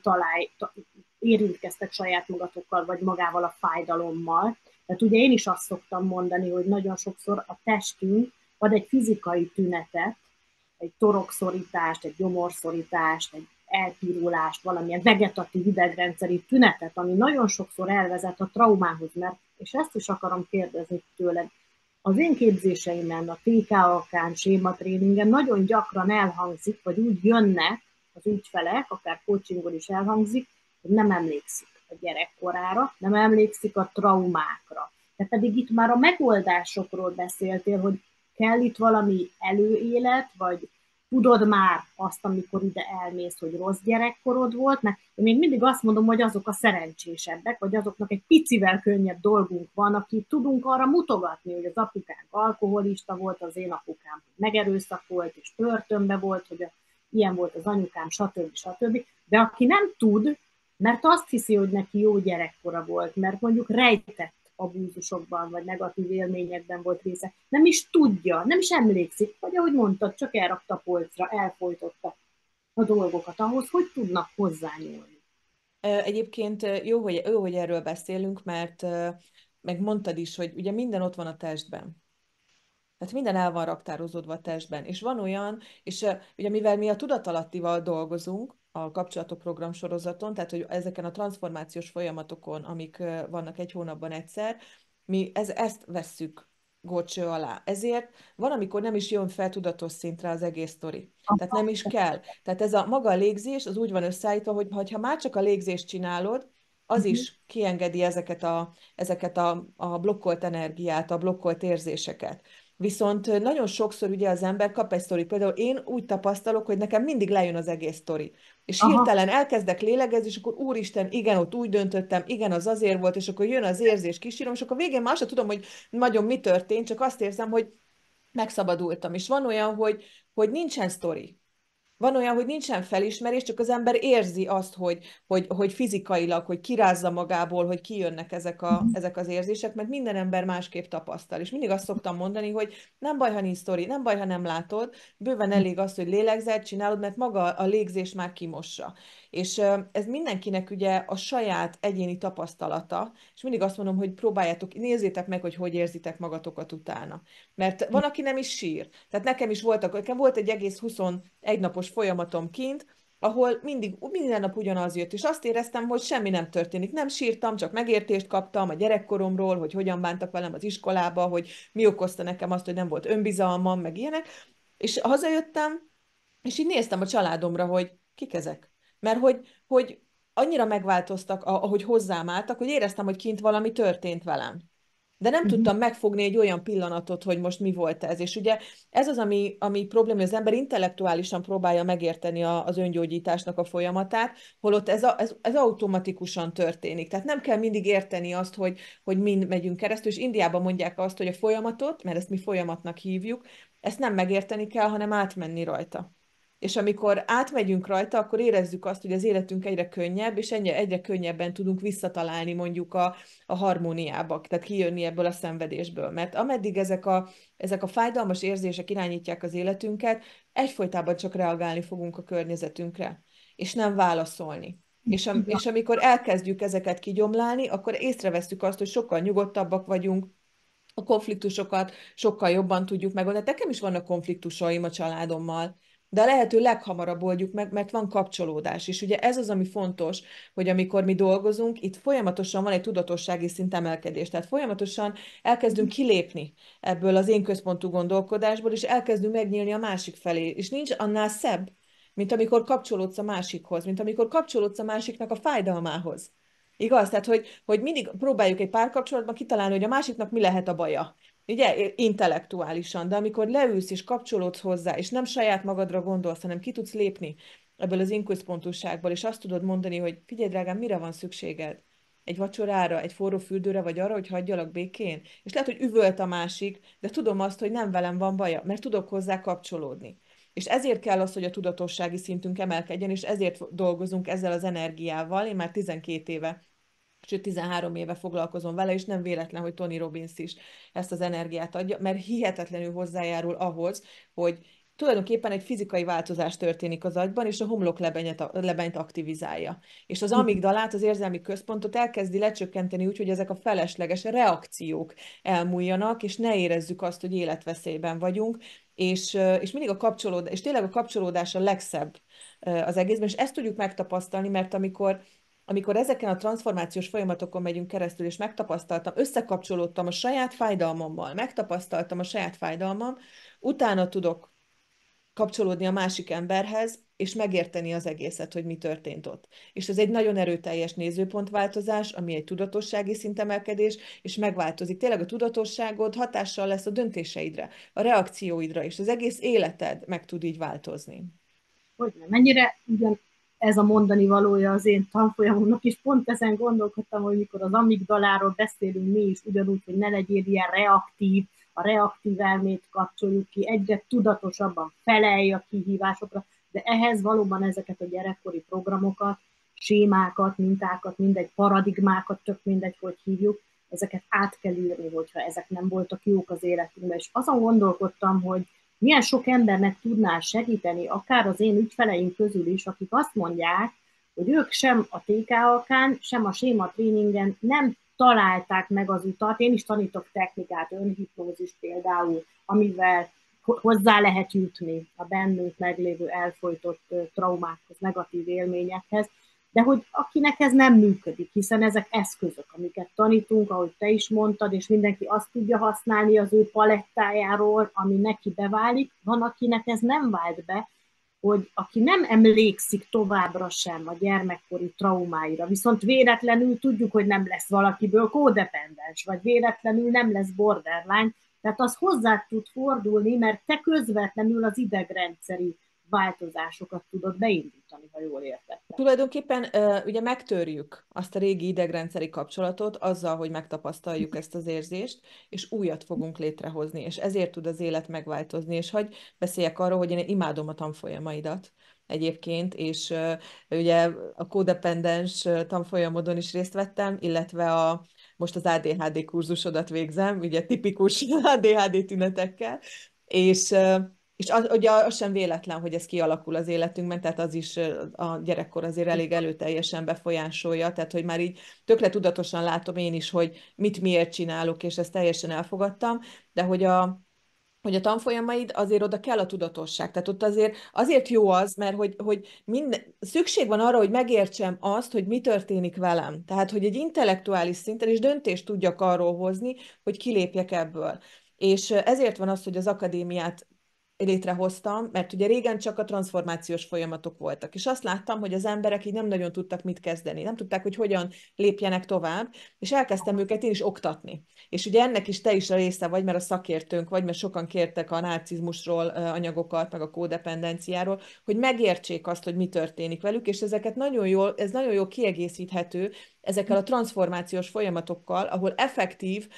Speaker 1: érintkeztek saját magatokkal, vagy magával a fájdalommal. Tehát ugye én is azt szoktam mondani, hogy nagyon sokszor a testünk ad egy fizikai tünetet, egy torokszorítást, egy gyomorszorítást, egy elpirulást, valamilyen vegetatív idegrendszeri tünetet, ami nagyon sokszor elvezet a traumához, mert, és ezt is akarom kérdezni tőled, az én képzéseimen, a TKA-kán, sématréningen nagyon gyakran elhangzik, vagy úgy jönnek az ügyfelek, akár coachingon is elhangzik, hogy nem emlékszik a gyerekkorára, nem emlékszik a traumákra. De pedig itt már a megoldásokról beszéltél, hogy kell itt valami előélet, vagy tudod már azt, amikor ide elmész, hogy rossz gyerekkorod volt, mert én még mindig azt mondom, hogy azok a szerencsésebbek, vagy azoknak egy picivel könnyebb dolgunk van, akik tudunk arra mutogatni, hogy az apukánk alkoholista volt, az én apukám megerőszakolt, és börtönbe volt, hogy ilyen volt az anyukám, stb. Stb. De aki nem tud, mert azt hiszi, hogy neki jó gyerekkora volt, mert mondjuk rejtett abúzusokban, vagy negatív élményekben volt része. Nem is tudja, nem is emlékszik, vagy ahogy mondtad, csak elrakta a polcra, elfolytotta a dolgokat ahhoz, hogy tudnak hozzányúlni.
Speaker 2: Egyébként jó, hogy erről beszélünk, mert meg mondtad is, hogy ugye minden ott van a testben. Tehát minden el van raktározódva a testben. És van olyan, és ugye mivel mi a tudatalattival dolgozunk, a kapcsolatok program sorozaton, tehát hogy ezeken a transformációs folyamatokon, amik vannak egy hónapban egyszer, mi ezt vesszük górcső alá. Ezért van, amikor nem is jön fel tudatos szintre az egész sztori. Tehát nem is kell. Tehát ez a maga a légzés, az úgy van összeállítva, hogy ha már csak a légzést csinálod, az
Speaker 1: Uh-huh.
Speaker 2: is kiengedi ezeket a blokkolt energiát, a blokkolt érzéseket. Viszont nagyon sokszor ugye az ember kap egy sztorit. Például én úgy tapasztalok, hogy nekem mindig lejön az egész sztori. És
Speaker 1: Aha,
Speaker 2: hirtelen elkezdek lélegezni, és akkor úristen, igen, ott úgy döntöttem, igen, az azért volt, és akkor jön az érzés, kísírom, és akkor végén már azt tudom, hogy nagyon mi történt, csak azt érzem, hogy megszabadultam. És van olyan, hogy nincsen sztori. Van olyan, hogy nincsen felismerés, csak az ember érzi azt, hogy fizikailag, hogy kirázza magából, hogy kijönnek ezek az érzések, mert minden ember másképp tapasztal. És mindig azt szoktam mondani, hogy nem baj, ha nincs sztori, nem baj, ha nem látod, bőven elég az, hogy lélegzel, csinálod, mert maga a légzés már kimossa. És ez mindenkinek ugye a saját egyéni tapasztalata, és mindig azt mondom, hogy próbáljátok, nézzétek meg, hogy érzitek magatokat utána. Mert van, aki nem is sír. Tehát nekem volt egy egész 21 napos folyamatom kint, ahol minden nap ugyanaz jött, és azt éreztem, hogy semmi nem történik. Nem sírtam, csak megértést kaptam a gyerekkoromról, hogy hogyan bántak velem az iskolába, hogy mi okozta nekem azt, hogy nem volt önbizalmam, meg ilyenek. És hazajöttem, és így néztem a családomra, hogy kik ezek. Mert hogy annyira megváltoztak, ahogy hozzám álltak, hogy éreztem, hogy kint valami történt velem. De nem
Speaker 1: uh-huh.
Speaker 2: tudtam megfogni egy olyan pillanatot, hogy most mi volt ez. És ugye ez az, ami probléma, hogy az ember intellektuálisan próbálja megérteni az öngyógyításnak a folyamatát, holott ez automatikusan történik. Tehát nem kell mindig érteni azt, hogy mind megyünk keresztül, és Indiában mondják azt, hogy a folyamatot, mert ezt mi folyamatnak hívjuk, ezt nem megérteni kell, hanem átmenni rajta. És amikor átmegyünk rajta, akkor érezzük azt, hogy az életünk egyre könnyebb, és egyre könnyebben tudunk visszatalálni mondjuk a harmóniába, tehát kijönni ebből a szenvedésből. Mert ameddig ezek a fájdalmas érzések irányítják az életünket, egyfolytában csak reagálni fogunk a környezetünkre, és nem válaszolni. És amikor elkezdjük ezeket kigyomlálni, akkor észreveszünk azt, hogy sokkal nyugodtabbak vagyunk, a konfliktusokat sokkal jobban tudjuk megoldani. Nekem is vannak konfliktusaim a családommal, de a lehető leghamarabb oldjuk meg, mert van kapcsolódás. És ugye ez az, ami fontos, hogy amikor mi dolgozunk, itt folyamatosan van egy tudatossági szint emelkedés. Tehát folyamatosan elkezdünk kilépni ebből az én központú gondolkodásból, és elkezdünk megnyílni a másik felé. És nincs annál szebb, mint amikor kapcsolódsz a másikhoz, mint amikor kapcsolódsz a másiknak a fájdalmához. Igaz? Tehát, hogy mindig próbáljuk egy párkapcsolatban kitalálni, hogy a másiknak mi lehet a baja. Ugye, intellektuálisan, de amikor leülsz és kapcsolódsz hozzá, és nem saját magadra gondolsz, hanem ki tudsz lépni ebből az inközpontúságból, és azt tudod mondani, hogy figyelj, drágám, mire van szükséged? Egy vacsorára, egy forró fürdőre, vagy arra, hogy hagyjalak békén? És lehet, hogy üvölt a másik, de tudom azt, hogy nem velem van baja, mert tudok hozzá kapcsolódni. És ezért kell az, hogy a tudatossági szintünk emelkedjen, és ezért dolgozunk ezzel az energiával. Én már 12 éve, sőt 13 éve foglalkozom vele, és nem véletlen, hogy Tony Robbins is ezt az energiát adja, mert hihetetlenül hozzájárul ahhoz, hogy tulajdonképpen egy fizikai változás történik az agyban, és a homloklebenyt aktivizálja. És az amigdalát, az érzelmi központot elkezdi lecsökkenteni úgy, hogy ezek a felesleges reakciók elmúljanak, és ne érezzük azt, hogy életveszélyben vagyunk, és mindig és tényleg a kapcsolódás a legszebb az egészben, és ezt tudjuk megtapasztalni, mert amikor ezeken a transformációs folyamatokon megyünk keresztül, és összekapcsolódtam a saját fájdalmammal, megtapasztaltam a saját fájdalmam, utána tudok kapcsolódni a másik emberhez, és megérteni az egészet, hogy mi történt ott. És ez egy nagyon erőteljes nézőpontváltozás, ami egy tudatossági szintemelkedés, és megváltozik. Tényleg a tudatosságod hatással lesz a döntéseidre, a reakcióidra, és az egész életed meg tud így változni.
Speaker 1: Hogy nem, mennyire ugyan ez a mondani valója az én tanfolyamomnak, és pont ezen gondolkodtam, hogy mikor az amigdaláról beszélünk mi is, ugyanúgy, hogy ne legyél ilyen reaktív, a reaktív elmét kapcsoljuk ki, egyre tudatosabban felelj a kihívásokra, de ehhez valóban ezeket a gyerekkori programokat, sémákat, mintákat, mindegy, paradigmákat, tök mindegy, hogy hívjuk, ezeket át kell írni, hogyha ezek nem voltak jók az életünkben. És azon gondolkodtam, hogy milyen sok embernek tudnál segíteni, akár az én ügyfeleim közül is, akik azt mondják, hogy ők sem a TKA-kán, sem a séma tréningen nem találták meg az utat. Én is tanítok technikát, önhipnózis például, amivel hozzá lehet jutni a bennünk meglévő elfojtott traumákhoz, negatív élményekhez, de hogy akinek ez nem működik, hiszen ezek eszközök, amiket tanítunk, ahogy te is mondtad, és mindenki azt tudja használni az ő palettájáról, ami neki beválik, van, akinek ez nem vált be, hogy aki nem emlékszik továbbra sem a gyermekkori traumáira, viszont véletlenül tudjuk, hogy nem lesz valakiből kódependens, vagy véletlenül nem lesz borderline, tehát az hozzá tud fordulni, mert te közvetlenül az idegrendszeri változásokat tudod beindítani, ha jól értettem.
Speaker 2: Tulajdonképpen ugye megtörjük azt a régi idegrendszeri kapcsolatot azzal, hogy megtapasztaljuk ezt az érzést, és újat fogunk létrehozni, és ezért tud az élet megváltozni. És hogy beszéljek arról, hogy én imádom a tanfolyamaidat egyébként, és ugye a kódependens tanfolyamodon is részt vettem, illetve most az ADHD kurzusodat végzem, ugye tipikus ADHD tünetekkel, és és ugye az sem véletlen, hogy ez kialakul az életünkben, tehát az is a gyerekkor azért elég előteljesen befolyásolja, tehát hogy már így tökre tudatosan látom én is, hogy mit miért csinálok, és ezt teljesen elfogadtam, de hogy a tanfolyamaid, azért oda kell a tudatosság. Tehát ott azért jó az, mert hogy szükség van arra, hogy megértsem azt, hogy mi történik velem. Tehát, hogy egy intellektuális szinten is döntést tudjak arról hozni, hogy kilépjek ebből. És ezért van az, hogy az akadémiát létrehoztam, mert ugye régen csak a transformációs folyamatok voltak, és azt láttam, hogy az emberek így nem nagyon tudtak mit kezdeni, nem tudták, hogy hogyan lépjenek tovább, és elkezdtem őket én is oktatni. És ugye ennek is te is a része vagy, mert a szakértőnk vagy, mert sokan kértek a narcizmusról anyagokat, meg a kódependenciáról, hogy megértsék azt, hogy mi történik velük, és ez nagyon jól kiegészíthető ezekkel a transformációs folyamatokkal, ahol effektív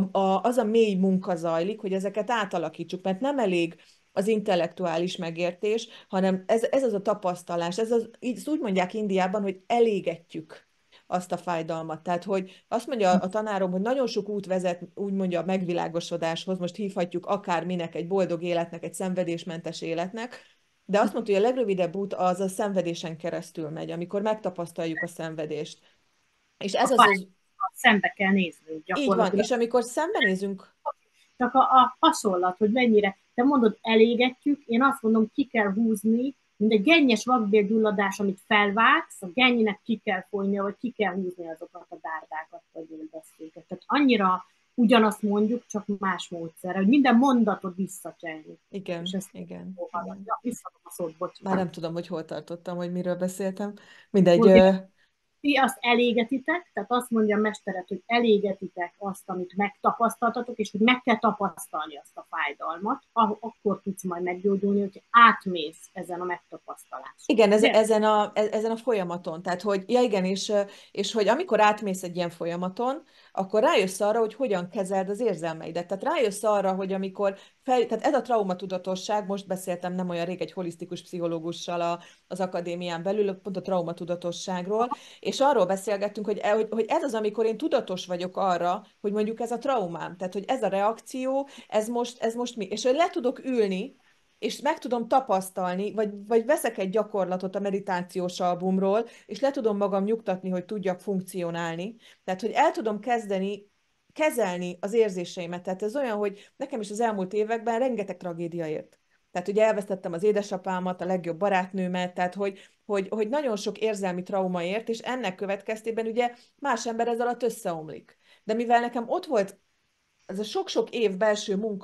Speaker 2: az a mély munka zajlik, hogy ezeket átalakítsuk, mert nem elég az intellektuális megértés, hanem ez az a tapasztalás, ezt úgy mondják Indiában, hogy elégetjük azt a fájdalmat. Tehát, hogy azt mondja a tanárom, hogy nagyon sok út vezet, úgy mondja, a megvilágosodáshoz, most hívhatjuk akárminek, egy boldog életnek, egy szenvedésmentes életnek, de azt mondta, hogy a legrövidebb út az a szenvedésen keresztül megy, amikor megtapasztaljuk a szenvedést. És
Speaker 1: A
Speaker 2: ez az
Speaker 1: fájdalmat szembe kell nézni
Speaker 2: így van,
Speaker 1: gyakorlatilag.
Speaker 2: és amikor szembenézünk,
Speaker 1: Csak a hasonlat, hogy mennyire, te mondod, elégetjük, én azt mondom, ki kell húzni, mint egy gennyes vakbélgyulladás, amit felvágsz, a gennyinek ki kell folynia, vagy ki kell húzni azokat a dárdákat, vagy éldesztéket. Tehát annyira ugyanazt mondjuk, csak más módszerre, hogy minden mondatot visszacselni. És
Speaker 2: igen,
Speaker 1: ezt
Speaker 2: igen,
Speaker 1: haladja.
Speaker 2: igen.
Speaker 1: Ja, visszadom a szót,
Speaker 2: Már
Speaker 1: bocsánat.
Speaker 2: nem tudom, hogy hol tartottam, hogy miről beszéltem. Mindegy.
Speaker 1: Hogy ti azt elégetitek, tehát azt mondja a mesteret, hogy elégetitek azt, amit megtapasztaltatok, és hogy meg kell tapasztalni azt a fájdalmat, akkor tudsz majd meggyógyulni, hogy átmész ezen a megtapasztaláson.
Speaker 2: Igen,
Speaker 1: Ugye?
Speaker 2: ezen a folyamaton. Tehát, hogy, ja igen, és hogy amikor átmész egy ilyen folyamaton, akkor rájössz arra, hogy hogyan kezeld az érzelmeidet. Tehát rájössz arra, hogy tehát ez a traumatudatosság, most beszéltem nem olyan rég egy holisztikus pszichológussal az akadémián belül, pont a traumatudatosságról, és arról beszélgettünk, hogy ez az, amikor én tudatos vagyok arra, hogy mondjuk ez a traumám, tehát hogy ez a reakció, ez most mi, és hogy le tudok ülni, és meg tudom tapasztalni, vagy veszek egy gyakorlatot a meditációs albumról, és le tudom magam nyugtatni, hogy tudjak funkcionálni. Tehát, hogy el tudom kezdeni kezelni az érzéseimet. Tehát ez olyan, hogy nekem is az elmúlt években rengeteg tragédia ért. Tehát ugye elvesztettem az édesapámat, a legjobb barátnőmet, tehát hogy nagyon sok érzelmi trauma ért, és ennek következtében ugye más ember ez alatt összeomlik. De mivel nekem ott volt ez a sok-sok év belső munka,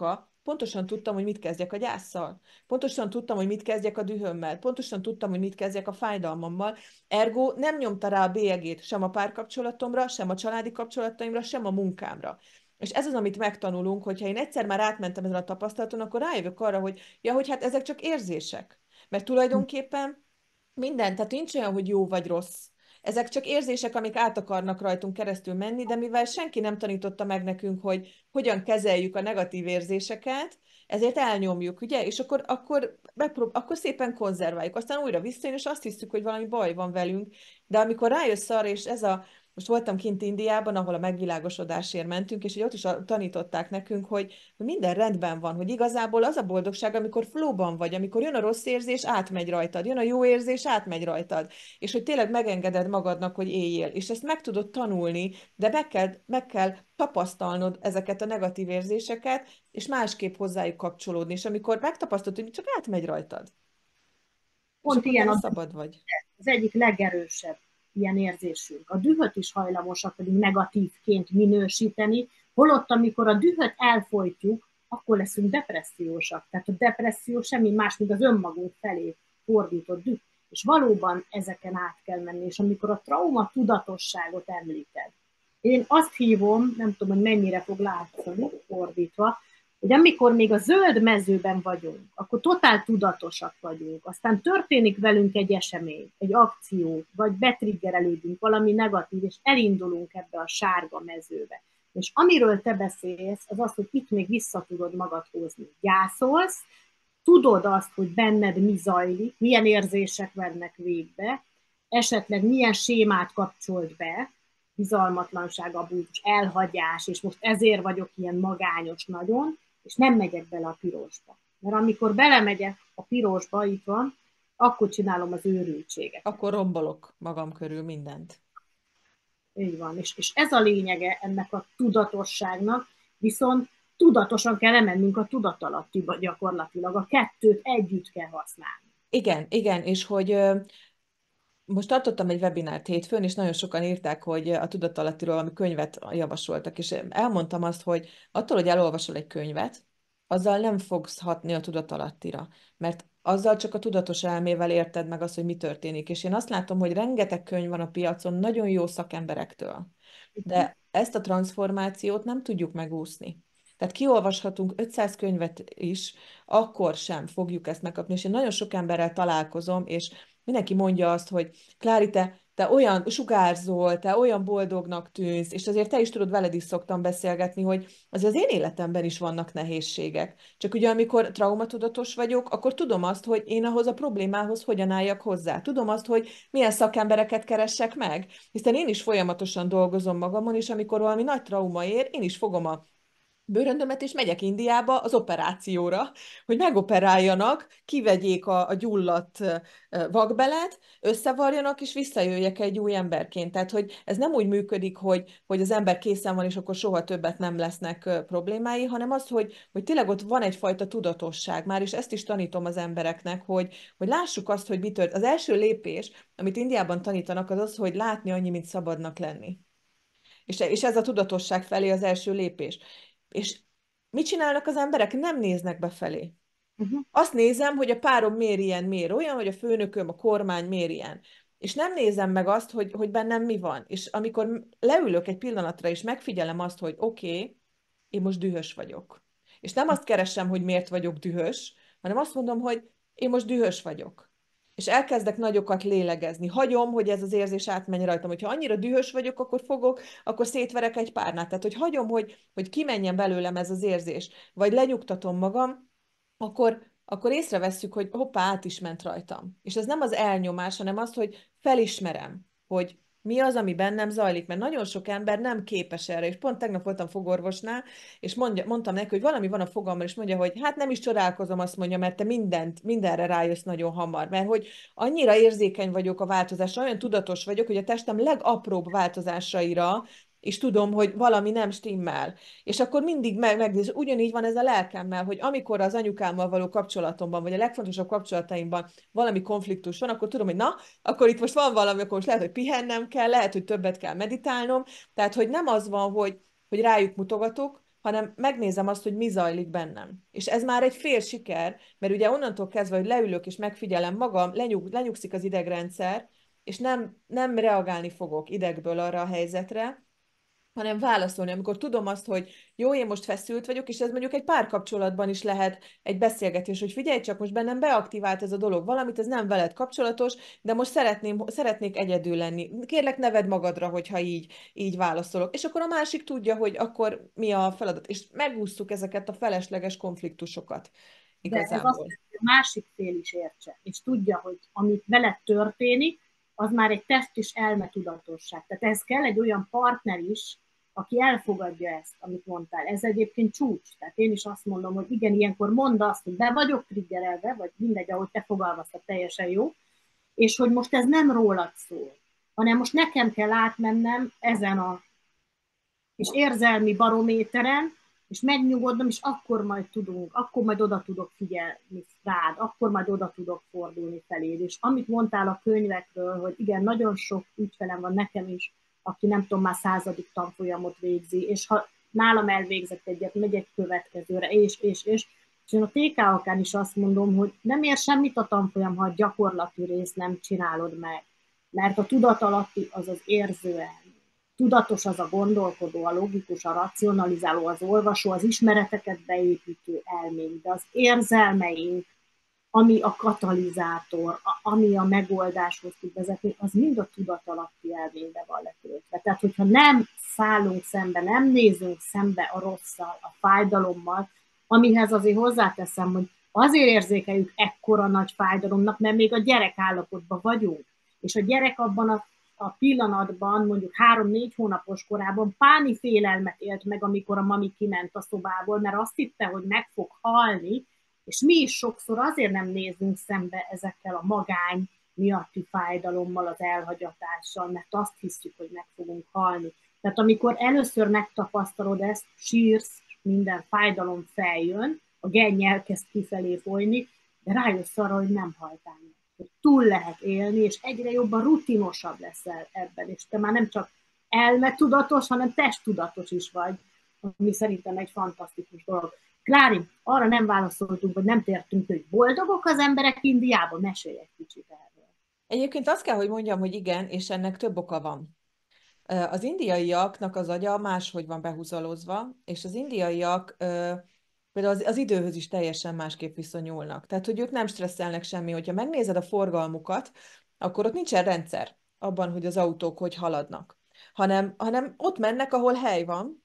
Speaker 2: pontosan tudtam, hogy mit kezdjek a gyászsal. Pontosan tudtam, hogy mit kezdjek a dühömmel. Pontosan tudtam, hogy mit kezdjek a fájdalmammal. Ergo nem nyomta rá a bélyegét sem a párkapcsolatomra, sem a családi kapcsolataimra, sem a munkámra. És ez az, amit megtanulunk, hogyha én egyszer már átmentem ezen a tapasztalaton, akkor rájövök arra, hogy ja, hogy hát ezek csak érzések. Mert tulajdonképpen minden, tehát nincs olyan, hogy jó vagy rossz. Ezek csak érzések, amik át akarnak rajtunk keresztül menni, de mivel senki nem tanította meg nekünk, hogy hogyan kezeljük a negatív érzéseket, ezért elnyomjuk, ugye? És akkor szépen konzerváljuk. Aztán újra visszajön, és azt hiszük, hogy valami baj van velünk. De amikor rájössz arra, és most voltam kint Indiában, ahol a megvilágosodásért mentünk, és hogy ott is tanították nekünk, hogy minden rendben van, hogy igazából az a boldogság, amikor flowban vagy, amikor jön a rossz érzés, átmegy rajtad, jön a jó érzés, átmegy rajtad, és hogy tényleg megengeded magadnak, hogy éljél, és ezt meg tudod tanulni, de meg kell tapasztalnod ezeket a negatív érzéseket, és másképp hozzájuk kapcsolódni, és amikor megtapasztalod, hogy csak átmegy rajtad, és
Speaker 1: Pont
Speaker 2: akkor
Speaker 1: ilyen
Speaker 2: utána
Speaker 1: az,
Speaker 2: szabad vagy.
Speaker 1: az egyik legerősebb ilyen érzésünk. A dühöt is hajlamosak pedig negatívként minősíteni, holott amikor a dühöt elfolytjuk, akkor leszünk depressziósak. Tehát a depresszió semmi más, mint az önmagunk felé fordított düh. És valóban ezeken át kell menni. És amikor a trauma tudatosságot említed, én azt hívom, nem tudom, hogy mennyire fog látszani, fordítva, hogy amikor még a zöld mezőben vagyunk, akkor totál tudatosak vagyunk, aztán történik velünk egy esemény, egy akció, vagy betriggerelődünk valami negatív, és elindulunk ebbe a sárga mezőbe. És amiről te beszélsz, az az, hogy itt még vissza tudod magad hozni. Gyászolsz, tudod azt, hogy benned mi zajlik, milyen érzések vennek végbe, esetleg milyen sémát kapcsolt be, bizalmatlanság, abúzus, elhagyás, és most ezért vagyok ilyen magányos nagyon, és nem megyek bele a pirosba. Mert amikor belemegyek a pirosba, itt van, akkor csinálom az őrültséget.
Speaker 2: Akkor rombolok magam körül mindent.
Speaker 1: Így van. És ez a lényege ennek a tudatosságnak, viszont tudatosan kell lemennünk a tudatalattiba gyakorlatilag. A kettőt együtt kell használni.
Speaker 2: Igen, igen, és hogy most tartottam egy webinárt hétfőn, és nagyon sokan írták, hogy a tudatalattiról valami könyvet javasoltak, és elmondtam azt, hogy attól, hogy elolvasol egy könyvet, azzal nem fogsz hatni a tudatalattira, mert azzal csak a tudatos elmével érted meg azt, hogy mi történik. És én azt látom, hogy rengeteg könyv van a piacon nagyon jó szakemberektől, de ezt a transformációt nem tudjuk megúszni. Tehát kiolvashatunk 500 könyvet is, akkor sem fogjuk ezt megkapni. És én nagyon sok emberrel találkozom, és mindenki mondja azt, hogy Klári, te olyan sugárzol, te olyan boldognak tűnsz, és azért te is tudod, veled is szoktam beszélgetni, hogy az én életemben is vannak nehézségek. Csak ugye amikor traumatudatos vagyok, akkor tudom azt, hogy én ahhoz a problémához hogyan álljak hozzá. Tudom azt, hogy milyen szakembereket keressek meg, hiszen én is folyamatosan dolgozom magamon, és amikor valami nagy trauma ér, én is fogom a bőröndömet, és megyek Indiába az operációra, hogy megoperáljanak, kivegyék a gyulladt vakbelet, összevarjanak, és visszajöjjek egy új emberként. Tehát, hogy ez nem úgy működik, hogy az ember készen van, és akkor soha többet nem lesznek problémái, hanem az, hogy tényleg ott van egyfajta tudatosság már, és ezt is tanítom az embereknek, hogy lássuk azt, hogy mi történt. Az első lépés, amit Indiában tanítanak, az az, hogy látni annyi, mint szabadnak lenni. És ez a tudatosság felé az első lépés. És mit csinálnak az emberek? Nem néznek befelé. Azt nézem, hogy a párom miért ilyen, miért olyan, hogy a főnököm, a kormány miért ilyen. És nem nézem meg azt, hogy bennem mi van. És amikor leülök egy pillanatra, és megfigyelem azt, hogy oké, én most dühös vagyok. És nem azt keresem, hogy miért vagyok dühös, hanem azt mondom, hogy én most dühös vagyok. És elkezdek nagyokat lélegezni. Hagyom, hogy ez az érzés átmenj rajtam. Hogyha annyira dühös vagyok, akkor szétverek egy párnát. Tehát, hogy hagyom, hogy kimenjen belőlem ez az érzés. Vagy lenyugtatom magam, akkor észrevesszük, hogy hoppá, át is ment rajtam. És ez nem az elnyomás, hanem az, hogy felismerem, hogy mi az, ami bennem zajlik, mert nagyon sok ember nem képes erre, és pont tegnap voltam fogorvosnál, és mondtam neki, hogy valami van a fogammal, és mondja, hogy hát nem is csodálkozom, azt mondja, mert te mindenre rájössz nagyon hamar, mert hogy annyira érzékeny vagyok a változásra, olyan tudatos vagyok, hogy a testem legapróbb változásaira és tudom, hogy valami nem stimmel. És akkor mindig megnéz, ugyanígy van ez a lelkemmel, hogy amikor az anyukámmal való kapcsolatomban, vagy a legfontosabb kapcsolataimban valami konfliktus van, akkor tudom, hogy na, akkor itt most van valami, akkor most lehet, hogy pihennem kell, lehet, hogy többet kell meditálnom. Tehát, hogy nem az van, hogy rájuk mutogatok, hanem megnézem azt, hogy mi zajlik bennem. És ez már egy fél siker, mert ugye onnantól kezdve, hogy leülök és megfigyelem magam, lenyugszik az idegrendszer, és nem reagálni fogok idegből arra a helyzetre, hanem válaszolni, amikor tudom azt, hogy jó, én most feszült vagyok, és ez mondjuk egy párkapcsolatban is lehet egy beszélgetés, hogy figyelj csak, most bennem beaktivált ez a dolog, valamit, ez nem veled kapcsolatos, de most szeretnék egyedül lenni. Kérlek, ne vedd magadra, hogyha így válaszolok. És akkor a másik tudja, hogy akkor mi a feladat. És megúsztuk ezeket a felesleges konfliktusokat
Speaker 1: De ez azt
Speaker 2: igazából.
Speaker 1: jelenti, hogy a másik fél is értse, és tudja, hogy amit veled történik, az már egy test és elmetudatosság. Tehát ehhez kell egy olyan partner is, aki elfogadja ezt, amit mondtál. Ez egyébként csúcs. Tehát én is azt mondom, hogy igen, ilyenkor mondd azt, hogy be vagyok triggerelve, vagy mindegy, ahogy te fogalmaztad, teljesen jó, és hogy most ez nem rólad szól, hanem most nekem kell átmennem ezen a kis érzelmi barométeren, és megnyugodnom, és akkor majd oda tudok figyelni rád, akkor majd oda tudok fordulni feléd. És amit mondtál a könyvekről, hogy igen, nagyon sok ügyfelem van nekem is, aki nem tudom, már 100. tanfolyamot végzi, és ha nálam elvégzett egyet, megy egy következőre, és én a TKK-n is azt mondom, hogy nem ér semmit a tanfolyam, ha a gyakorlati részt nem csinálod meg. Mert a tudatalatti az az érző tudatos az a gondolkodó, a logikus, a racionalizáló, az olvasó, az ismereteket beépítő elménk, de az érzelmeink, ami a katalizátor, ami a megoldáshoz tud vezetni, az mind a tudatalatti elménbe van letöltve. Tehát, hogyha nem szállunk szembe, nem nézünk szembe a rosszal, a fájdalommal, amihez azért hozzáteszem, hogy azért érzékeljük ekkora nagy fájdalomnak, mert még a gyerek állapotban vagyunk. És a gyerek abban a pillanatban, mondjuk 3-4 hónapos korában páni félelmet élt meg, amikor a mami kiment a szobából, mert azt hitte, hogy meg fog halni, és mi is sokszor azért nem nézünk szembe ezekkel a magány miatti fájdalommal, az elhagyatással, mert azt hiszük, hogy meg fogunk halni. Tehát amikor először megtapasztalod ezt, sírsz, minden fájdalom feljön, a genny elkezd kifelé folyni, de rájössz arra, hogy nem haltál meg. Hogy túl lehet élni, és egyre jobban rutinosabb leszel ebben, és te már nem csak elmetudatos, hanem testtudatos is vagy, ami szerintem egy fantasztikus dolog. Klári, arra nem válaszoltunk, vagy nem tértünk, hogy boldogok az emberek Indiában? Mesélj egy kicsit erről.
Speaker 2: Egyébként azt kell, hogy mondjam, hogy igen, és ennek több oka van. Az indiaiaknak az agya máshogy van behúzalozva, és az indiaiak például az időhöz is teljesen másképp viszonyulnak. Tehát, hogy ők nem stresszelnek semmi. Hogyha megnézed a forgalmukat, akkor ott nincsen rendszer abban, hogy az autók hogy haladnak, hanem ott mennek, ahol hely van,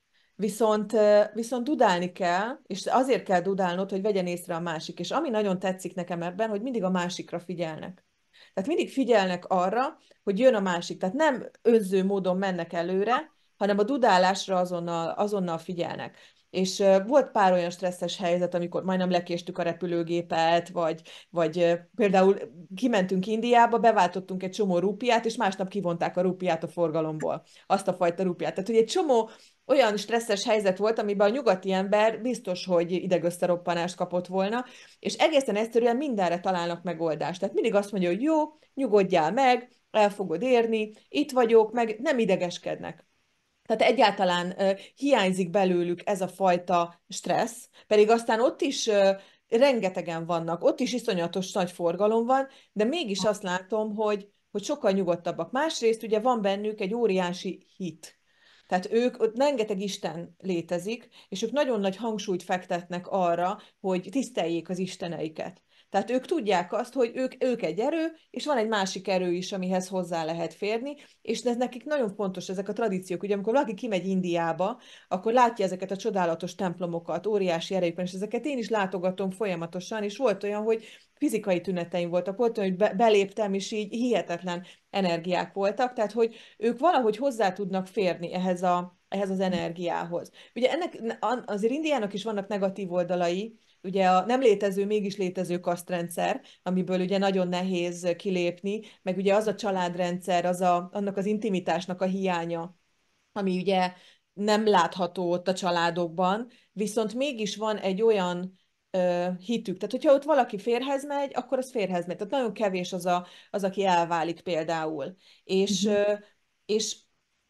Speaker 2: viszont dudálni kell, és azért kell dudálnod, hogy vegyen észre a másik. És ami nagyon tetszik nekem ebben, hogy mindig a másikra figyelnek. Tehát mindig figyelnek arra, hogy jön a másik. Tehát nem önző módon mennek előre, hanem a dudálásra azonnal figyelnek. És volt pár olyan stresszes helyzet, amikor majdnem lekéstük a repülőgépet, vagy például kimentünk Indiába, beváltottunk egy csomó rupiát, és másnap kivonták a rupiát a forgalomból. Azt a fajta rupiát. Tehát, hogy egy csomó olyan stresszes helyzet volt, amiben a nyugati ember biztos, hogy idegösszeroppanást kapott volna, és egészen egyszerűen mindenre találnak megoldást. Tehát mindig azt mondja, hogy jó, nyugodjál meg, el fogod érni, itt vagyok, meg nem idegeskednek. Tehát egyáltalán hiányzik belőlük ez a fajta stressz, pedig aztán ott is rengetegen vannak, ott is iszonyatos nagy forgalom van, de mégis azt látom, hogy sokkal nyugodtabbak. Másrészt ugye van bennük egy óriási hit. Tehát ott rengeteg Isten létezik, és ők nagyon nagy hangsúlyt fektetnek arra, hogy tiszteljék az isteneiket. Tehát ők tudják azt, hogy ők egy erő, és van egy másik erő is, amihez hozzá lehet férni, és ez nekik nagyon fontos, ezek a tradíciók. Ugye amikor valaki kimegy Indiába, akkor látja ezeket a csodálatos templomokat, óriási erejükben, és ezeket én is látogatom folyamatosan, és volt olyan, hogy fizikai tüneteim voltak, volt olyan, hogy beléptem, és így hihetetlen energiák voltak, tehát hogy ők valahogy hozzá tudnak férni ehhez az energiához. Ugye azért Indiának is vannak negatív oldalai, ugye a nem létező, mégis létező kasztrendszer, amiből ugye nagyon nehéz kilépni, meg ugye az a családrendszer, annak az intimitásnak a hiánya, ami ugye nem látható ott a családokban, viszont mégis van egy olyan hitük. Tehát, hogyha ott valaki férhez megy, akkor az férhez megy. Tehát nagyon kevés az, aki elválik például. És,
Speaker 1: Uh-huh.
Speaker 2: és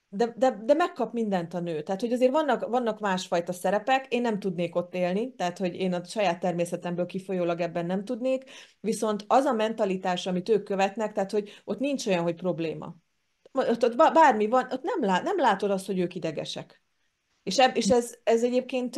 Speaker 2: de megkap mindent a nő. Tehát, hogy azért vannak másfajta szerepek, én nem tudnék ott élni, tehát, hogy én a saját természetemből kifolyólag ebben nem tudnék, viszont az a mentalitás, amit ők követnek, tehát, hogy ott nincs olyan, hogy probléma. Ott bármi van, ott nem látod azt, hogy ők idegesek. És ez egyébként,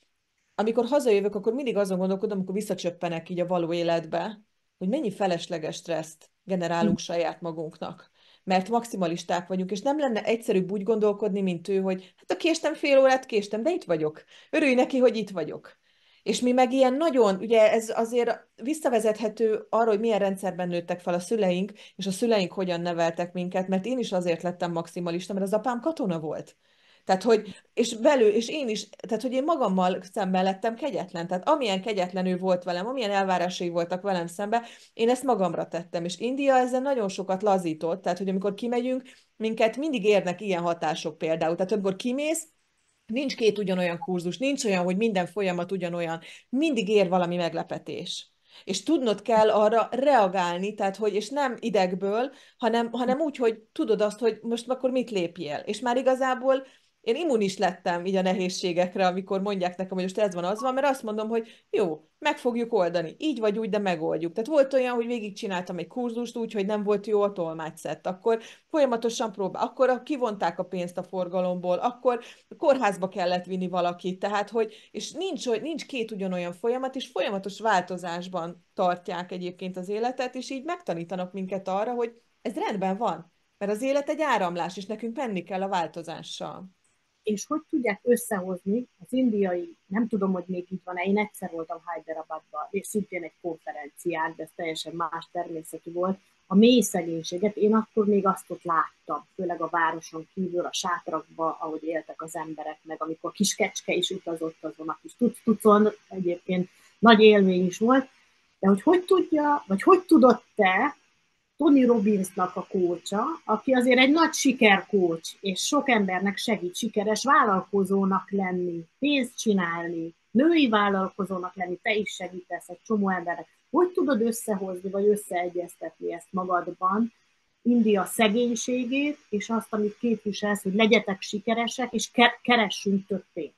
Speaker 2: amikor hazajövök, akkor mindig azon gondolkodom, amikor visszacsöppenek így a való életbe, hogy mennyi felesleges stresszt generálunk saját magunknak. Mert maximalisták vagyunk, és nem lenne egyszerűbb úgy gondolkodni, mint ő, hogy hát a késtem fél órát, késtem, de itt vagyok. Örülj neki, hogy itt vagyok. És mi meg ilyen nagyon, ugye ez azért visszavezethető arra, hogy milyen rendszerben nőttek fel a szüleink, és a szüleink hogyan neveltek minket, mert én is azért lettem maximalista, mert az apám katona volt. Tehát, hogy, és én is, tehát, hogy én magammal szemben lettem kegyetlen. Tehát amilyen kegyetlen ő volt velem, amilyen elvárásai voltak velem szemben, én ezt magamra tettem. És India ezzel nagyon sokat lazított, tehát, hogy amikor kimegyünk, minket mindig érnek ilyen hatások például. Tehát, amikor kimész, nincs két ugyanolyan kurzus, nincs olyan, hogy minden folyamat ugyanolyan, mindig ér valami meglepetés. És tudnod kell arra reagálni, tehát hogy, és nem idegből, hanem úgy, hogy tudod azt, hogy most akkor mit lépjél. És már igazából én immunis lettem így a nehézségekre, amikor mondják nekem, hogy most ez van, az van, mert azt mondom, hogy jó, meg fogjuk oldani. Így vagy úgy, de megoldjuk. Tehát volt olyan, hogy végigcsináltam egy kurzust úgy, hogy nem volt jó a tolmácsszett. Akkor folyamatosan akkor kivonták a pénzt a forgalomból, akkor kórházba kellett vinni valakit, tehát hogy, és nincs két ugyanolyan folyamat, és folyamatos változásban tartják egyébként az életet, és így megtanítanak minket arra, hogy ez rendben van, mert az élet egy áramlás, és nekünk menni kell a változással.
Speaker 1: És hogy tudják összehozni az indiai, nem tudom, hogy még így van-e, én egyszer voltam Hyderabadban, és szintén egy konferencián, de ez teljesen más természetű volt, a mély szegénységet, én akkor még azt ott láttam, főleg a városon kívül, a sátrakba, ahogy éltek az emberek, meg amikor kis kecske is utazott azon a kis tucon, egyébként nagy élmény is volt, de hogy tudja, vagy hogy tudott te Tony Robbinsnak a kócsa, aki azért egy nagy sikerkócs, és sok embernek segít sikeres vállalkozónak lenni, pénzt csinálni, női vállalkozónak lenni, te is segítesz egy csomó embernek. Hogy tudod összehozni, vagy összeegyeztetni ezt magadban, India szegénységét, és azt, amit képviselsz, hogy legyetek sikeresek, és keressünk több pénzt.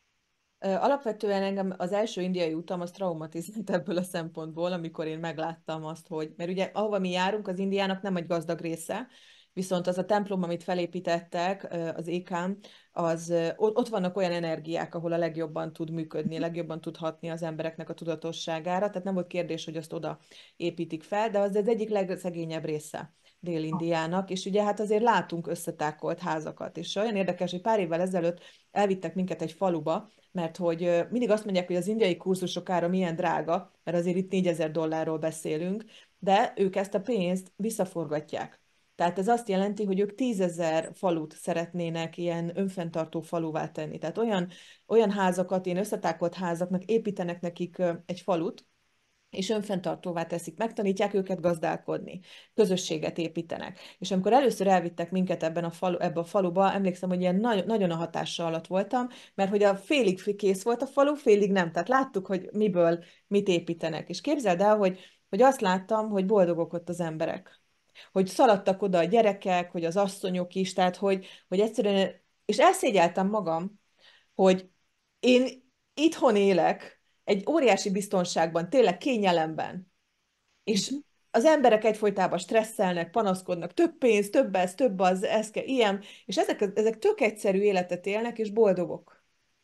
Speaker 2: Alapvetően engem az első indiai utam az traumatizált ebből a szempontból, amikor én megláttam azt, hogy, mert ugye ahova mi járunk, az Indiának nem egy gazdag része, viszont az a templom, amit felépítettek, az ékám, ott vannak olyan energiák, ahol a legjobban tud működni, a legjobban tud hatni az embereknek a tudatosságára, tehát nem volt kérdés, hogy azt oda építik fel, de az egyik legszegényebb része Dél-Indiának, és ugye hát azért látunk összetákolt házakat, és olyan érdekes, hogy pár évvel ezelőtt elvittek minket egy faluba, mert hogy mindig azt mondják, hogy az indiai kurzusok ára milyen drága, mert azért itt 4000 dollárról beszélünk, de ők ezt a pénzt visszaforgatják. Tehát ez azt jelenti, hogy ők 10 000 falut szeretnének ilyen önfenntartó faluvá tenni. Tehát olyan házakat, ilyen összetákolt házaknak építenek nekik egy falut, és önfenntartóvá teszik, megtanítják őket gazdálkodni, közösséget építenek. És amikor először elvittek minket ebbe a faluba, emlékszem, hogy ilyen nagyon a hatással alatt voltam, mert hogy a félig kész volt a falu, félig nem. Tehát láttuk, hogy miből mit építenek. És képzeld el, hogy azt láttam, hogy boldogok ott az emberek. Hogy szaladtak oda a gyerekek, hogy az asszonyok is, tehát hogy egyszerűen, és elszégyeltem magam, hogy én itthon élek, egy óriási biztonságban, tényleg kényelemben, és
Speaker 1: Uh-huh.
Speaker 2: az emberek egyfolytában stresszelnek, panaszkodnak, több pénz, több ez, több az, ez kell, ilyen, és ezek tök egyszerű életet élnek, és boldogok.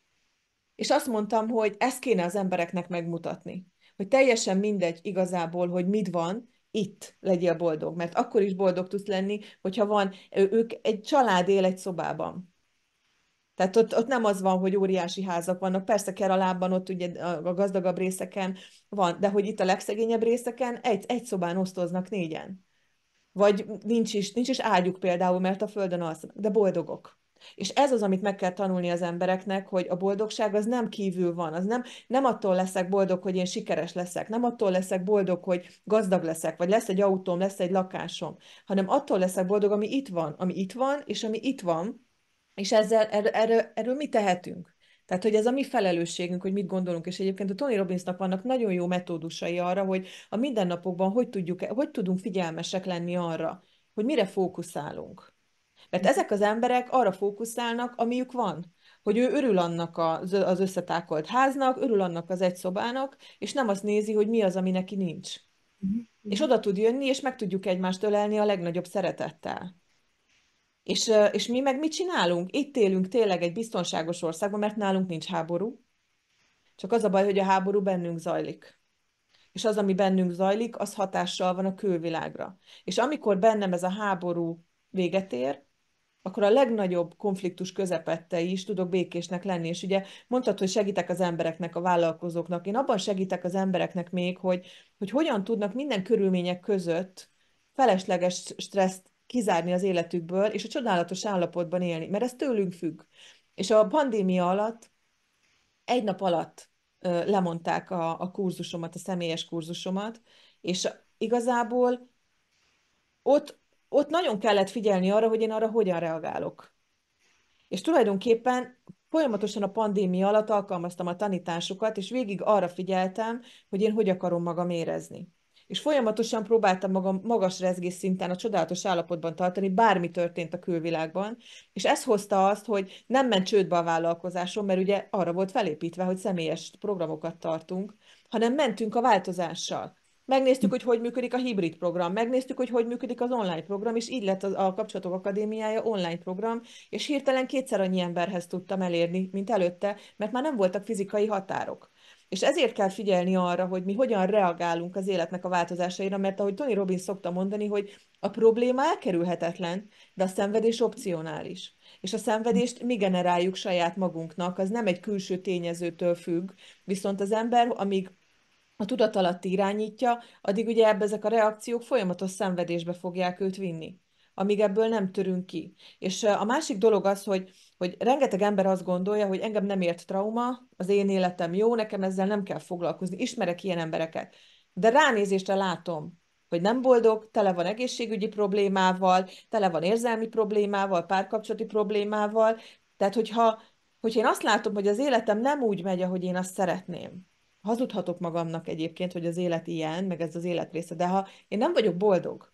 Speaker 2: És azt mondtam, hogy ezt kéne az embereknek megmutatni, hogy teljesen mindegy igazából, hogy mit van, itt legyél boldog, mert akkor is boldog tudsz lenni, hogyha van, ők egy család él egy szobában. Tehát ott nem az van, hogy óriási házak vannak. Persze Keralában, ott ugye a gazdagabb részeken van, de hogy itt a legszegényebb részeken egy szobán osztoznak négyen. Vagy nincs is ágyuk például, mert a földön alszanak, de boldogok. És ez az, amit meg kell tanulni az embereknek, hogy a boldogság az nem kívül van, az nem attól leszek boldog, hogy én sikeres leszek, nem attól leszek boldog, hogy gazdag leszek, vagy lesz egy autóm, lesz egy lakásom, hanem attól leszek boldog, ami itt van, és ami itt van, és erről mi tehetünk? Tehát, hogy ez a mi felelősségünk, hogy mit gondolunk, és egyébként a Tony Robbinsnak vannak nagyon jó metódusai arra, hogy a mindennapokban hogy tudunk figyelmesek lenni arra, hogy mire fókuszálunk. Mert ezek az emberek arra fókuszálnak, amiük van. Hogy ő örül annak az összetákolt háznak, örül annak az egy szobának, és nem azt nézi, hogy mi az, ami neki nincs. És oda tud jönni, és meg tudjuk egymást ölelni a legnagyobb szeretettel. És mi meg mit csinálunk? Itt élünk tényleg egy biztonságos országban, mert nálunk nincs háború. Csak az a baj, hogy a háború bennünk zajlik. És az, ami bennünk zajlik, az hatással van a külvilágra. És amikor bennem ez a háború véget ér, akkor a legnagyobb konfliktus közepette is tudok békésnek lenni. És ugye mondtad, hogy segítek az embereknek, a vállalkozóknak. Én abban segítek az embereknek még, hogy hogyan tudnak minden körülmények között felesleges stresszt kizárni az életükből, és a csodálatos állapotban élni, mert ez tőlünk függ. És a pandémia alatt, egy nap alatt lemondták a kurzusomat, a személyes kurzusomat, és igazából ott nagyon kellett figyelni arra, hogy én arra hogyan reagálok. És tulajdonképpen folyamatosan a pandémia alatt alkalmaztam a tanításokat, és végig arra figyeltem, hogy én hogy akarom magam érezni. És folyamatosan próbáltam magam magas rezgés szinten a csodálatos állapotban tartani, bármi történt a külvilágban, és ez hozta azt, hogy nem ment csődbe a vállalkozásom, mert ugye arra volt felépítve, hogy személyes programokat tartunk, hanem mentünk a változással. Megnéztük, hogy működik a hibrid program, megnéztük, hogy működik az online program, és így lett a Kapcsolatok Akadémiája online program, és hirtelen kétszer annyi emberhez tudtam elérni, mint előtte, mert már nem voltak fizikai határok. És ezért kell figyelni arra, hogy mi hogyan reagálunk az életnek a változásaira, mert ahogy Tony Robbins szokta mondani, hogy a probléma elkerülhetetlen, de a szenvedés opcionális. És a szenvedést mi generáljuk saját magunknak, az nem egy külső tényezőtől függ, viszont az ember, amíg a tudatalatti irányítja, addig ugye ezek a reakciók folyamatos szenvedésbe fogják őt vinni, amíg ebből nem törünk ki. És a másik dolog az, hogy rengeteg ember azt gondolja, hogy engem nem ért trauma, az én életem jó, nekem ezzel nem kell foglalkozni. Ismerek ilyen embereket. De ránézésre látom, hogy nem boldog, tele van egészségügyi problémával, tele van érzelmi problémával, párkapcsolati problémával. Tehát, hogyha én azt látom, hogy az életem nem úgy megy, ahogy én azt szeretném, hazudhatok magamnak egyébként, hogy az élet ilyen, meg ez az élet része, de ha én nem vagyok boldog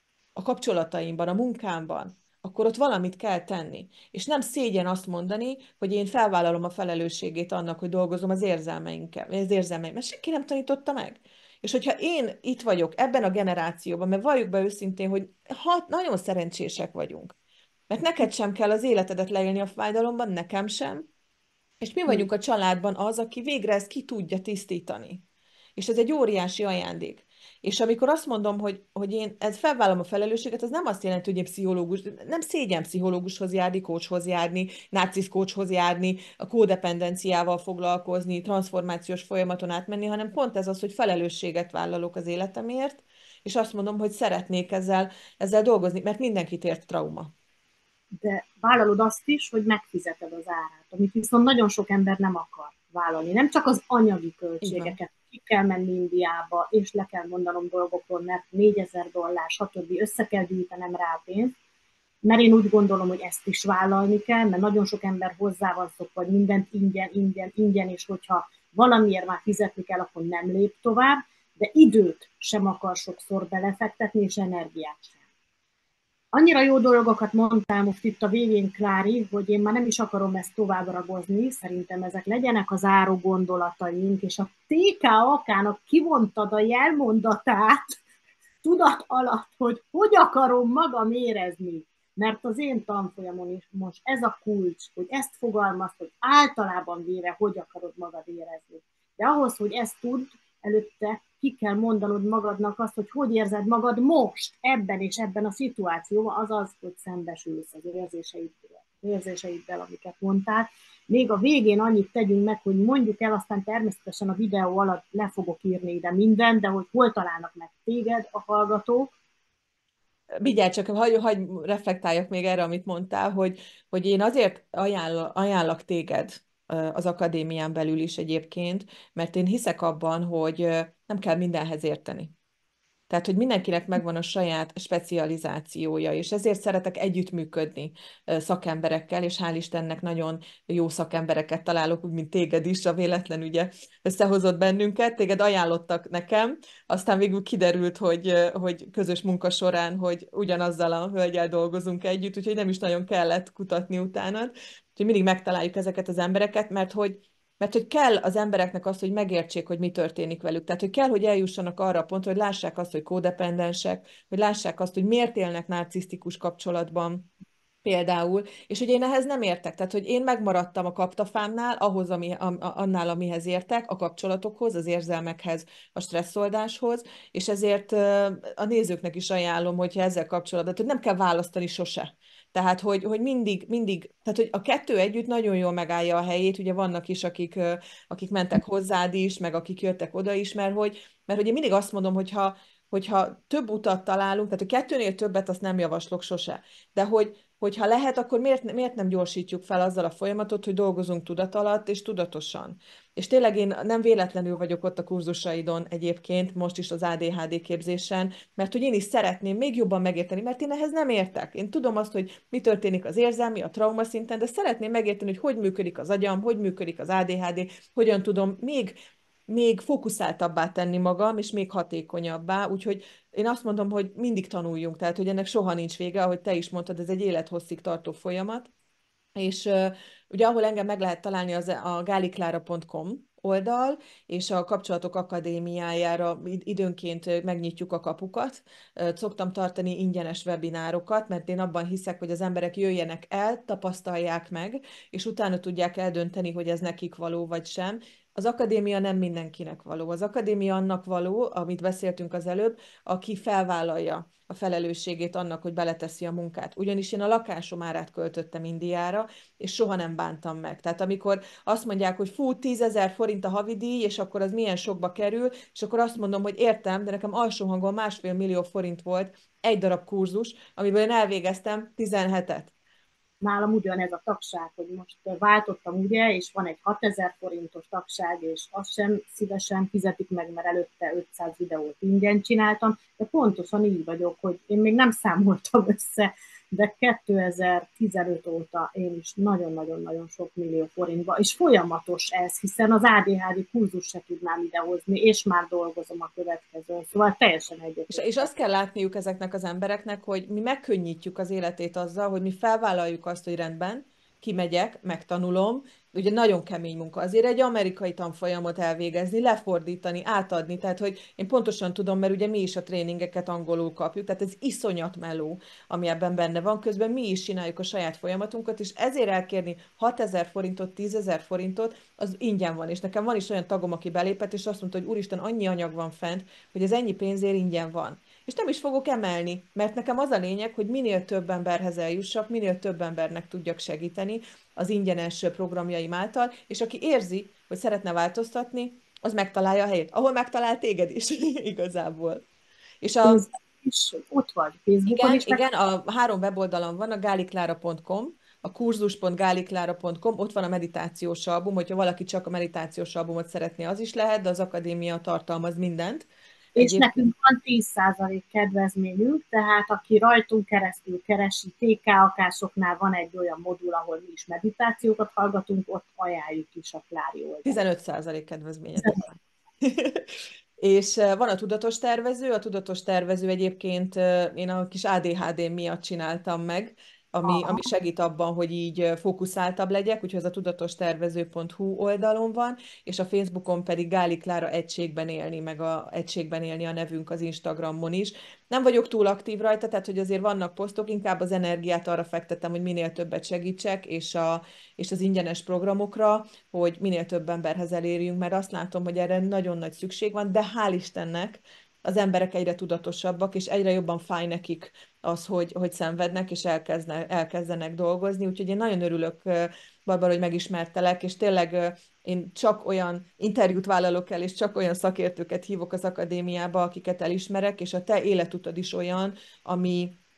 Speaker 2: a kapcsolataimban, a munkámban, akkor ott valamit kell tenni. És nem szégyen azt mondani, hogy én felvállalom a felelősségét annak, hogy dolgozom az érzelmeinkkel, az érzelmeim, mert senki nem tanította meg. És hogyha én itt vagyok, ebben a generációban, mert valljuk be őszintén, hogy nagyon szerencsések vagyunk, mert neked sem kell az életedet leélni a fájdalomban, nekem sem, és mi vagyunk a családban az, aki végre ezt ki tudja tisztítani. És ez egy óriási ajándék. És amikor azt mondom, hogy én felvállom a felelősséget, az nem azt jelenti, hogy én pszichológus, nem szégyen pszichológushoz járni, coachhoz járni, narcisz coachhoz járni, a kódependenciával foglalkozni, transformációs folyamaton átmenni, hanem pont ez az, hogy felelősséget vállalok az életemért, és azt mondom, hogy szeretnék ezzel dolgozni, mert mindenkit ért trauma.
Speaker 1: De vállalod azt is, hogy megfizeted az árát, amit viszont nagyon sok ember nem akar vállalni. Nem csak az anyagi költségeket, ki kell menni Indiába, és le kell mondanom dolgokról, mert $4000, stb. Össze kell gyűjtenem rá a pénzt, mert én úgy gondolom, hogy ezt is vállalni kell, mert nagyon sok ember hozzá van szokva, hogy mindent ingyen, és hogyha valamiért már fizetni kell, akkor nem lép tovább, de időt sem akar sokszor belefektetni, és energiát sem. Annyira jó dolgokat mondtál most itt a végén, Klári, hogy én már nem is akarom ezt tovább ragozni, szerintem ezek legyenek az záró gondolataink, és a TKAK-nak kivontad a jelmondatát tudat alatt, hogy akarom magam érezni. Mert az én tanfolyamon is most ez a kulcs, hogy ezt fogalmazd, hogy általában véve hogy akarod magad érezni. De ahhoz, hogy ezt tudd, előtte ki kell mondanod magadnak azt, hogy érzed magad most, ebben és ebben a szituációban, azaz, hogy szembesülsz az érzéseiddel, amiket mondtál. Még a végén annyit tegyünk meg, hogy mondjuk el, aztán természetesen a videó alatt le fogok írni ide mindent, de hogy hol találnak meg téged a hallgatók.
Speaker 2: Vigyázz csak, hagy reflektáljak még erre, amit mondtál, hogy én azért ajánlak téged az akadémián belül is egyébként, mert én hiszek abban, hogy nem kell mindenhez érteni. Tehát, hogy mindenkinek megvan a saját specializációja, és ezért szeretek együttműködni szakemberekkel, és hál' Istennek nagyon jó szakembereket találok, úgy, mint téged is, a véletlen ugye összehozott bennünket, téged ajánlottak nekem, aztán végül kiderült, hogy közös munka során, hogy ugyanazzal a hölgyel dolgozunk együtt, úgyhogy nem is nagyon kellett kutatni utána. Úgyhogy mindig megtaláljuk ezeket az embereket, mert hogy kell az embereknek az, hogy megértsék, hogy mi történik velük. Tehát, hogy kell, hogy eljussanak arra a pontra, hogy lássák azt, hogy kódependensek, hogy lássák azt, hogy miért élnek narcisztikus kapcsolatban, például, és hogy én ehhez nem értek. Tehát, hogy én megmaradtam a kaptafámnál, ahhoz, annál, amihez értek, a kapcsolatokhoz, az érzelmekhez, a stresszoldáshoz, és ezért a nézőknek is ajánlom, hogyha ezzel kapcsolatban, hogy nem kell választani sose. Tehát, hogy mindig, tehát, hogy a kettő együtt nagyon jól megállja a helyét, ugye vannak is, akik mentek hozzád is, meg akik jöttek oda is, mert hogy én mindig azt mondom, hogyha több utat találunk, tehát a kettőnél többet azt nem javaslok sose, de hogyha lehet, akkor miért nem gyorsítjuk fel azzal a folyamatot, hogy dolgozunk tudat alatt és tudatosan. És tényleg én nem véletlenül vagyok ott a kurzusaidon egyébként, most is az ADHD képzésen, mert hogy én is szeretném még jobban megérteni, mert én ehhez nem értek. Én tudom azt, hogy mi történik az érzelmi, a trauma szinten, de szeretném megérteni, hogy működik az agyam, hogy működik az ADHD, hogyan tudom még fókuszáltabbá tenni magam, és még hatékonyabbá, úgyhogy én azt mondom, hogy mindig tanuljunk, tehát hogy ennek soha nincs vége, ahogy te is mondtad, ez egy élethosszig tartó folyamat, és ugye ahol engem meg lehet találni, az a galiklara.com oldal, és a Kapcsolatok Akadémiájára időnként megnyitjuk a kapukat. Szoktam tartani ingyenes webinárokat, mert én abban hiszek, hogy az emberek jöjjenek el, tapasztalják meg, és utána tudják eldönteni, hogy ez nekik való vagy sem. Az akadémia nem mindenkinek való. Az akadémia annak való, amit beszéltünk az előbb, aki felvállalja a felelősségét annak, hogy beleteszi a munkát. Ugyanis én a lakásom árát költöttem Indiára, és soha nem bántam meg. Tehát amikor azt mondják, hogy fú, 10 000 forint a havidíj, és akkor az milyen sokba kerül, és akkor azt mondom, hogy értem, de nekem alsó hangon 1,5 millió forint volt egy darab kurzus, amiből én elvégeztem 17-et.
Speaker 1: Nálam ugyanez a tagság, hogy most váltottam ugye, és van egy 6 000 forintos tagság, és azt sem szívesen fizetik meg, mert előtte 500 videót ingyen csináltam, de pontosan így vagyok, hogy én még nem számoltam össze, de 2015 óta én is nagyon-nagyon-nagyon sok millió forintba, és folyamatos ez, hiszen az ADHD kurzus se tudnám idehozni, és már dolgozom a következőn, szóval teljesen
Speaker 2: És azt kell látniuk ezeknek az embereknek, hogy mi megkönnyítjük az életét azzal, hogy mi felvállaljuk azt, hogy rendben, kimegyek, megtanulom, ugye nagyon kemény munka. Azért egy amerikai tanfolyamot elvégezni, lefordítani, átadni, tehát hogy én pontosan tudom, mert ugye mi is a tréningeket angolul kapjuk, tehát ez iszonyat meló, ami ebben benne van, közben mi is csináljuk a saját folyamatunkat, és ezért elkérni 6 000 forintot, 10 000 forintot, az ingyen van. És nekem van is olyan tagom, aki belépett, és azt mondta, hogy úristen, annyi anyag van fent, hogy ez ennyi pénzért ingyen van. És nem is fogok emelni, mert nekem az a lényeg, hogy minél több emberhez eljussak, minél több embernek tudjak segíteni az ingyenes programjaim által, és aki érzi, hogy szeretne változtatni, az megtalálja a helyét. Ahol megtalál téged is, igazából. És
Speaker 1: és ott vagy, Facebookon
Speaker 2: igen,
Speaker 1: is, meg
Speaker 2: igen, a 3 weboldalon van, a galiklara.com, a kurzus.galiklara.com, ott van a meditációs album, hogyha valaki csak a meditációs albumot szeretné, az is lehet, de az akadémia tartalmaz mindent.
Speaker 1: és
Speaker 2: Egyébként
Speaker 1: nekünk van 10% kedvezményünk, tehát aki rajtunk keresztül keresi, TK-akásoknál van egy olyan modul, ahol mi is meditációkat hallgatunk, ott ajánljuk is a Klári oldalát.
Speaker 2: 15% kedvezményetek van. És van a tudatos tervező. A tudatos tervező egyébként én a kis ADHD miatt csináltam meg, ami segít abban, hogy így fókuszáltabb legyek, úgyhogy ez a tudatostervező.hu oldalon van, és a Facebookon pedig Gáli Klára egységben élni, meg a egységben élni a nevünk az Instagramon is. Nem vagyok túl aktív rajta, tehát hogy azért vannak posztok, inkább az energiát arra fektetem, hogy minél többet segítsek, és az ingyenes programokra, hogy minél több emberhez elérjünk, mert azt látom, hogy erre nagyon nagy szükség van, de hál' Istennek az emberek egyre tudatosabbak, és egyre jobban fáj nekik az, hogy szenvednek, és elkezdenek dolgozni. Úgyhogy én nagyon örülök, Barbara, hogy megismertelek, és tényleg én csak olyan interjút vállalok el, és csak olyan szakértőket hívok az akadémiába, akiket elismerek, és a te életutad is olyan, ami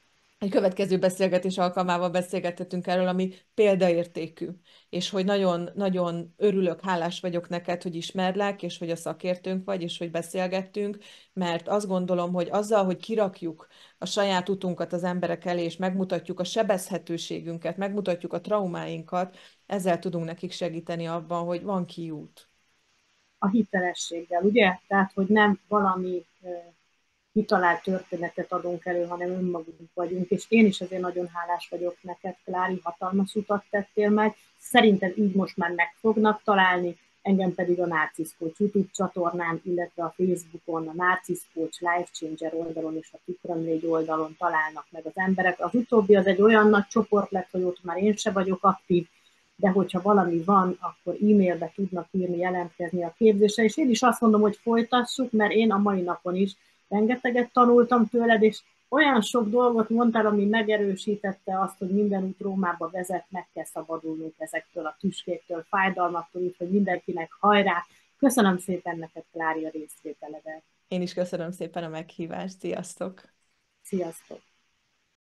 Speaker 2: egy következő beszélgetés alkalmával beszélgethetünk erről, ami példaértékű, és hogy nagyon örülök, hálás vagyok neked, hogy ismerlek, és hogy a szakértőnk vagy, és hogy beszélgettünk, mert azt gondolom, hogy azzal, hogy kirakjuk a saját utunkat az emberek elé, és megmutatjuk a sebezhetőségünket, megmutatjuk a traumáinkat, ezzel tudunk nekik segíteni abban, hogy van kiút.
Speaker 1: A hitelességgel, ugye? Tehát, hogy nem valami kitalált történetet adunk elő, hanem önmagunk vagyunk, és én is azért nagyon hálás vagyok neked, Klári, hatalmas utat tettél meg, szerintem így most már meg fognak találni, engem pedig a Narcisz Coach YouTube csatornán, illetve a Facebookon, a Narcisz Coach Life Changer oldalon és a Tükra 4 oldalon találnak meg az emberek. Az utóbbi az egy olyan nagy csoport lett, hogy ott már én se vagyok aktív, de hogyha valami van, akkor e-mailbe tudnak írni, jelentkezni a képzésre, és én is azt mondom, hogy folytassuk, mert én a mai napon is rengeteget tanultam tőled, és olyan sok dolgot mondtál, ami megerősítette azt, hogy minden út Rómába vezet, meg kell szabadulnunk ezektől a tüskéktől, fájdalmaktól, úgyhogy mindenkinek hajrá! Köszönöm szépen neked, Klári, a részvételedet.
Speaker 2: Én is köszönöm szépen a meghívást, sziasztok!
Speaker 1: Sziasztok!